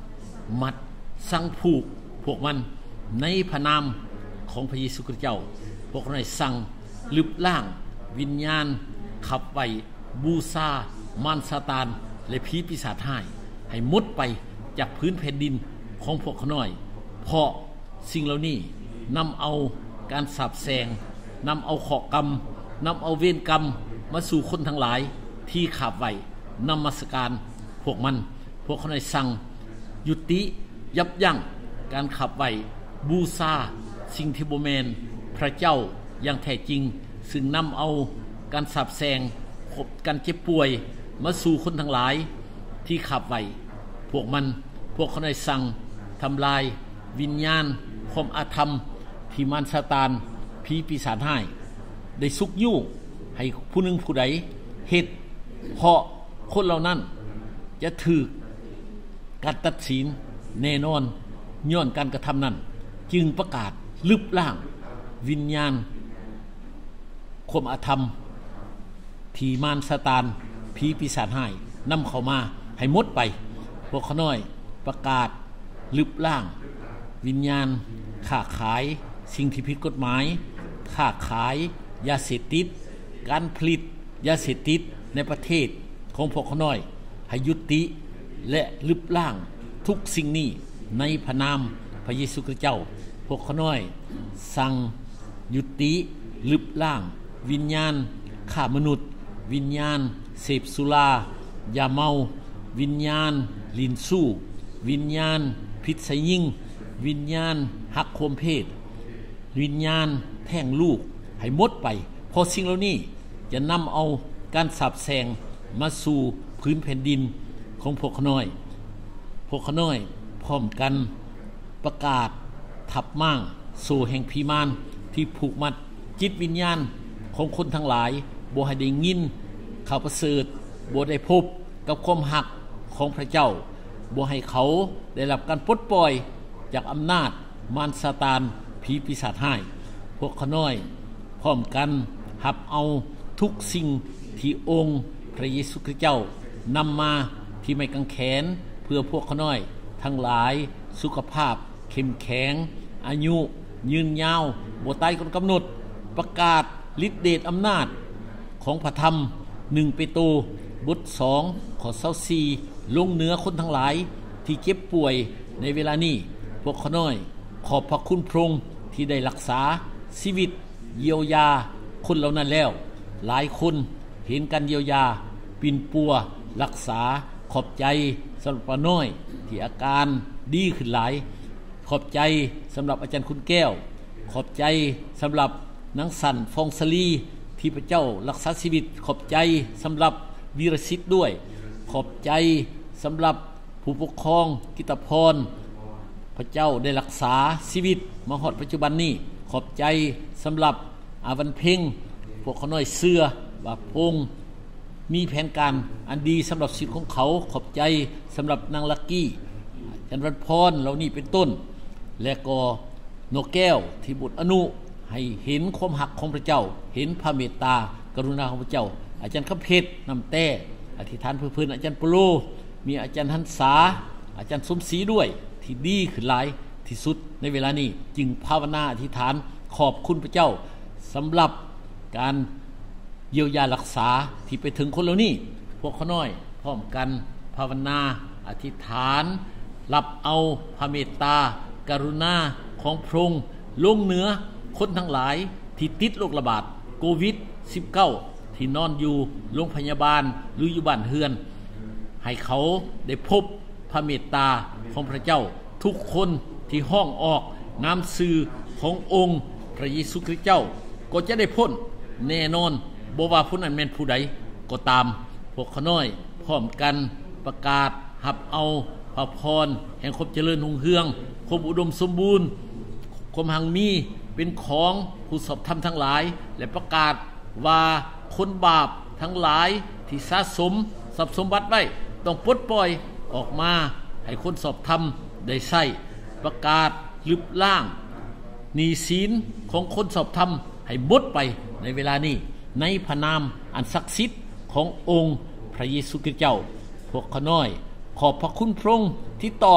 มัดสั่งผูกพวกมันในพระนามของพระเยซูคริสต์เจ้าพวกน้อยสั่งลึบล่างวิญญาณขับไว้บูชามารซาตานและผีปีศาจร้ายให้หมดไปจากพื้นแผ่นดินของพวกเขาน้อยเพราะสิ่งเหล่านี้นำเอาการสาปแช่งนำเอาข้อกรรมนำเอาเวรกรรมมาสู่คนทั้งหลายที่ขับไว้นมัสการพวกมันพวกเขาน้อยสั่งยุติยับยั้งการขับไว้บูชาสิ่งที่บ่แม่นพระเจ้าอย่างแท้จริงซึ่งนำเอาการสาปแช่งการเจ็บป่วยมาสู่คนทั้งหลายที่ขับไว้พวกมันพวกเขาได้สั่งทำลายวิญญาณความอาธรรมที่มารซาตานผีปีศาจร้ายได้ซุกยู่ให้ผู้หนึ่งผู้ใดเฮ็ดเพราะคนเหล่านั้นจะถูกการตัดสินแน่นอนย้อนการกระทำนั้นจึงประกาศลึบล่างวิญญาณความอาธรรมที่มารซาตานผีปีศาจร้ายนำเข้ามาให้หมดไปพวกเขาน้อยประกาศลึบล่างวิญญาณค้าขายสิ่งที่ผิดกฎหมายค้าขายยาเสพติดการผลิตยาเสพติดในประเทศของพวกเขาน้อยให้ยุติและลึบล่างทุกสิ่งนี้ในพระนามพระเยซูคริสต์เจ้าพวกเขาน้อยสั่งยุติลึบล่างวิญญาณฆ่ามนุษย์วิญญาณเสพสุรายาเมาวิญญาณลินสู้วิญญาณพิษยิ่งวิญญาณหักโคมเพศวิญญาณแท่งลูกให้หมดไปเพราะสิ่งเหล่านี้จะนำเอาการสาปแช่งมาสู่พื้นแผ่นดินของพวกขน้อยพวกขน้อยพร้อมกันประกาศทับม่างสู่แห่งพีมานที่ผูกมัดจิตวิญญาณของคนทั้งหลายบ่ให้ได้ยินข่าวประเสริฐบ่ได้พบกับความหักของพระเจ้าบ่ให้เขาได้รับการปลดปล่อยจากอำนาจมารซาตานผีปีศาจร้ายพวกขน้อยพร้อมกันหับเอาทุกสิ่งที่องค์พระเยซูคริสต์เจ้านำมาที่ไม่กังแขนเพื่อพวกขน้อยทั้งหลายสุขภาพเข้มแข็งอายุยืนยาวบ่ตายก่อนกำหนดประกาศฤทธิเดชอำนาจของพระธรรมหนึ่งเปโตรบทสองข้อยี่สิบสี่ลงเหนือคนทั้งหลายที่เจ็บป่วยในเวลานี้พวกเขาน้อยขอบพระคุณพระองค์ที่ได้รักษาชีวิตเยียวยาคนเหล่านั้นแล้วหลายคนเห็นการเยียวยาปิ่นปัวรักษาขอบใจสำหรับป้าน้อยที่อาการดีขึ้นหลายขอบใจสำหรับอาจารย์คุณแก้วขอบใจสำหรับนางสันฟองสลีที่พระเจ้ารักษาชีวิตขอบใจสำหรับวีรศิษฐ์ด้วยขอบใจสำหรับผู้ปกครองกิตพรพระเจ้าได้รักษาชีวิตมาฮอดปัจจุบันนี้ขอบใจสำหรับอาวันเพ็งพวกเขาน้อยเสื้อว่าพงมีแผนการอันดีสำหรับชีวิตของเขาขอบใจสำหรับนางลักกี้จันทร์วันพรเหล่านี้เป็นต้นและก็นกแก้วที่บุตรอนุให้เห็นความหักของพระเจ้าเห็นพระเมตตากรุณาของพระเจ้าอาจารย์คำเพชรนำแต้อธิษฐานเพื่อเพื่อนอาจารย์ปโลมีอาจารย์หันษาอาจารย์สมศรีด้วยที่ดีขึ้นหลายที่สุดในเวลานี้จึงภาวนาอธิษฐานขอบคุณพระเจ้าสำหรับการเยียวยารักษาที่ไปถึงคนเหล่านี้พวกเขาน้อยพร้อมกันภาวนาอธิษฐานรับเอาพระเมตตากรุณาของพระองค์ลงเหนือคนทั้งหลายที่ติดโรคระบาดโควิด สิบเก้า ที่นอนอยู่โรงพยาบาลหรืออยู่บ้านเฮือนให้เขาได้พบพระเมตตาของพระเจ้าทุกคนที่ห้องออกน้ำซื่อขององค์พระเยซูคริสต์เจ้าก็จะได้พ้นแน่นอนบ่ว่าผู้นั้นแม่นผู้ใดก็ตามพวกเขาน้อยพร้อมกันประกาศหับเอาพระพรแห่งความเจริญรุ่งเรืองความอุดมสมบูรณ์ความหังมีเป็นของผู้สอบธรรมทั้งหลายและประกาศว่าคนบาปทั้งหลายที่สะสมทรัพย์สมบัติไว้ต้องปลดปล่อยออกมาให้คนสอบธรรมได้ใช้ประกาศลึบล่างหนี้สินของคนสอบธรรมให้หมดไปในเวลานี้ในพระนามอันศักดิ์สิทธิ์ขององค์พระเยซูคริสต์เจ้าพวกข้าน้อยขอบพระคุณพระองค์ที่ตอบ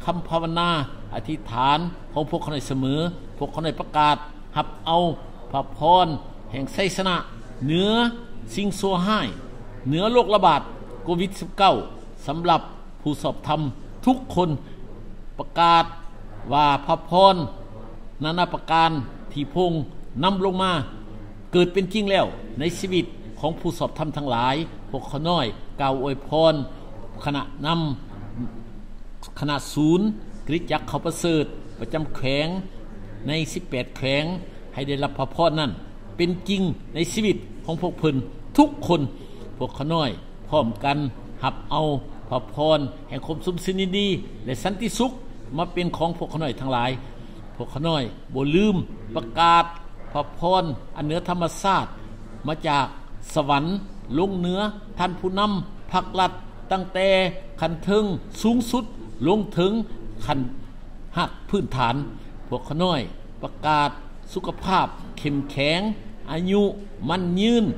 คำภาวนาอธิษฐานของพวกเขาในเสมอพวกเขาในประกาศหับเอาพระพรแห่งไสยชนะเหนือสิ่งชั่วร้ายเหนือโรคระบาดโควิด สิบเก้า สำหรับผู้สอบธรรมทุกคนประกาศว่าพระพรนานาประการที่พงนำลงมาเกิดเป็นจริงแล้วในชีวิตของผู้สอบธรรมทั้งหลายพวกเขาน้อยกล่าวอวยพรขณะนำคณะศูนย์กริจักรเขาประเสริฐประจำแขวงในสิบแปดแขวงให้ได้รับพระพรนั้นเป็นจริงในชีวิตของพวกเพิ่นทุกคนพวกเขาน้อยพร้อมกันหับเอาพระพรแห่งความสุขสินดีและสันติสุขมาเป็นของพวกเขาน้อยทั้งหลายพวกเขาน้อยบ่ลืมประกาศพระพรอันเหนือธรรมชาติมาจากสวรรค์ลงเหนือท่านผู้นำภาครัฐตั้งแต่ขั้นถึงสูงสุดลงถึงขั้นหักพื้นฐานพวกเขาน้อยประกาศสุขภาพเข้มแข็งอายุมั่นยืน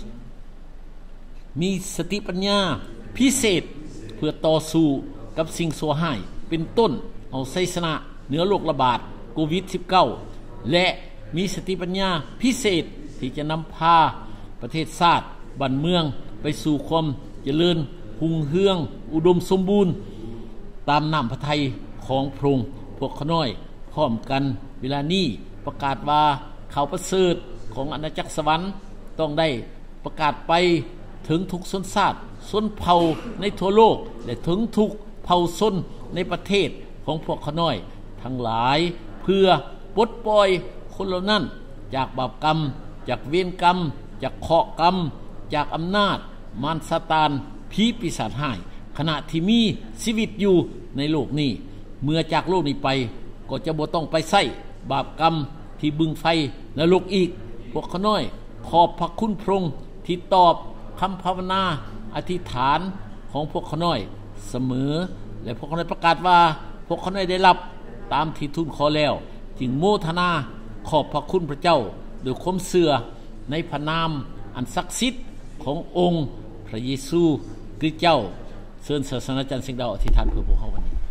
มีสติปัญญาพิเศษเพื่อต่อสู้กับสิ่งชั่วร้ายเป็นต้นเอาไสยชนะเหนือโรคระบาดโควิด สิบเก้า และมีสติปัญญาพิเศษที่จะนำพาประเทศชาติบ้านเมืองไปสู่ความเจริญรุ่งเรืองอุดมสมบูรณ์ตามน้ำพระทัยของพระองค์พวกเขาน้อยพร้อมกันเวลานี้ประกาศว่าข่าวประเสริฐของอาณาจักรสวรรค์ต้องได้ประกาศไปถึงทุกชนชาติชนเผ่าในทั่วโลกและถึงทุกเผ่าชนในประเทศของพวกเขาน้อยทั้งหลายเพื่อปลดปล่อยคนเหล่านั้นจากบาปกรรมจากเวรกรรมจากเคราะห์กรรมจากอำนาจมารซาตานผีปีศาจร้ายขณะที่มีชีวิตอยู่ในโลกนี้เมื่อจากโลกนี้ไปก็จะบ่ต้องไปใส่บาปกรรมที่บึงไฟนรกอีกพวกเขาน้อยขอบพระคุณพระองค์ที่ตอบคำภาวนาอธิษฐานของพวกเขาน้อยเสมอและพวกเขาน้อยประกาศว่าพวกเขาน้อยได้รับตามที่ทูลขอแล้วจึงโมทนาขอบพระคุณพระเจ้าโดยความเชื่อในพระนามอันศักดิ์สิทธิ์ขององค์พระเยซูคริสต์เจ้าเชิญศาสนาจารย์สิงห์ดาวอธิษฐานเพื่อพวกเขาวันนี้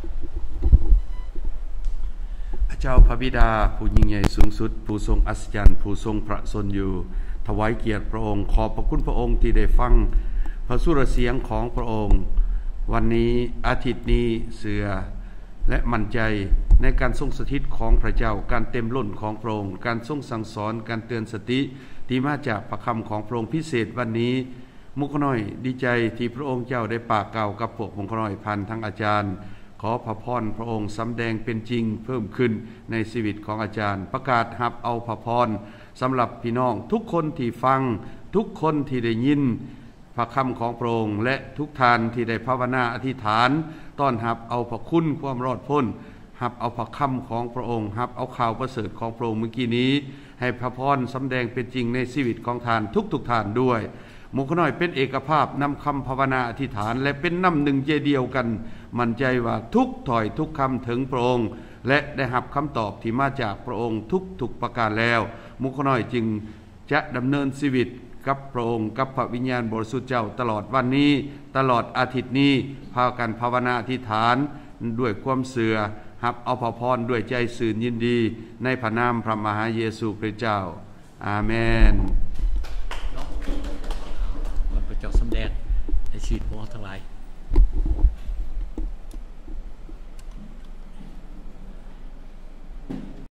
พระเจ้าพระบิดาผู้ยิ่งใหญ่สูงสุดผู้ทรงอัศจรรย์ผู้ทรงพระชนอยู่ถวายเกียรติพระองค์ขอบพระคุณพระองค์ที่ได้ฟังพระสุรเสียงของพระองค์วันนี้อาทิตย์นี้เสือและมั่นใจในการทรงสถิตของพระเจ้าการเต็มล้นของพระองค์การทรงสั่งสอนการเตือนสติที่มาจากพระคำของพระองค์พิเศษวันนี้มุขน้อยดีใจที่พระองค์เจ้าได้ปากกล่าวกับพวกมุขน้อยพันทั้งอาจารย์ขอพระพรพระองค์สำแดงเป็นจริงเพิ่มขึ้นในชีวิตของอาจารย์ประกาศรับเอาพระพรสำหรับพี่น้องทุกคนที่ฟังทุกคนที่ได้ยินพระคำของพระองค์และทุกท่านที่ได้ภาวนาอธิษฐานต้อนรับเอาพระคุณความรอดพ้นรับเอาพระคำของพระองค์รับเอาข่าวประเสริฐของพระองค์เมื่อกี้นี้ให้พระพรสำแดงเป็นจริงในชีวิตของท่านทุกๆท่านด้วยมุขน้อยเป็นเอกภาพนำคำภาวนาอธิษฐานและเป็นน้ำหนึ่งใจเดียวกันมั่นใจว่าทุกถ้อยทุกคำถึงพระองค์และได้รับคำตอบที่มาจากพระองค์ทุกๆประการแล้วมุขน้อยจึงจะดำเนินชีวิตกับพระองค์กับพระวิญญาณบริสุทธิ์เจ้าตลอดวันนี้ตลอดอาทิตย์นี้พากันภาวนาอธิษฐานด้วยความเสื่อรับเอาพระพรด้วยใจสื่นยินดีในพระนามพระมหาเยซูคริสต์เจ้าอาเมน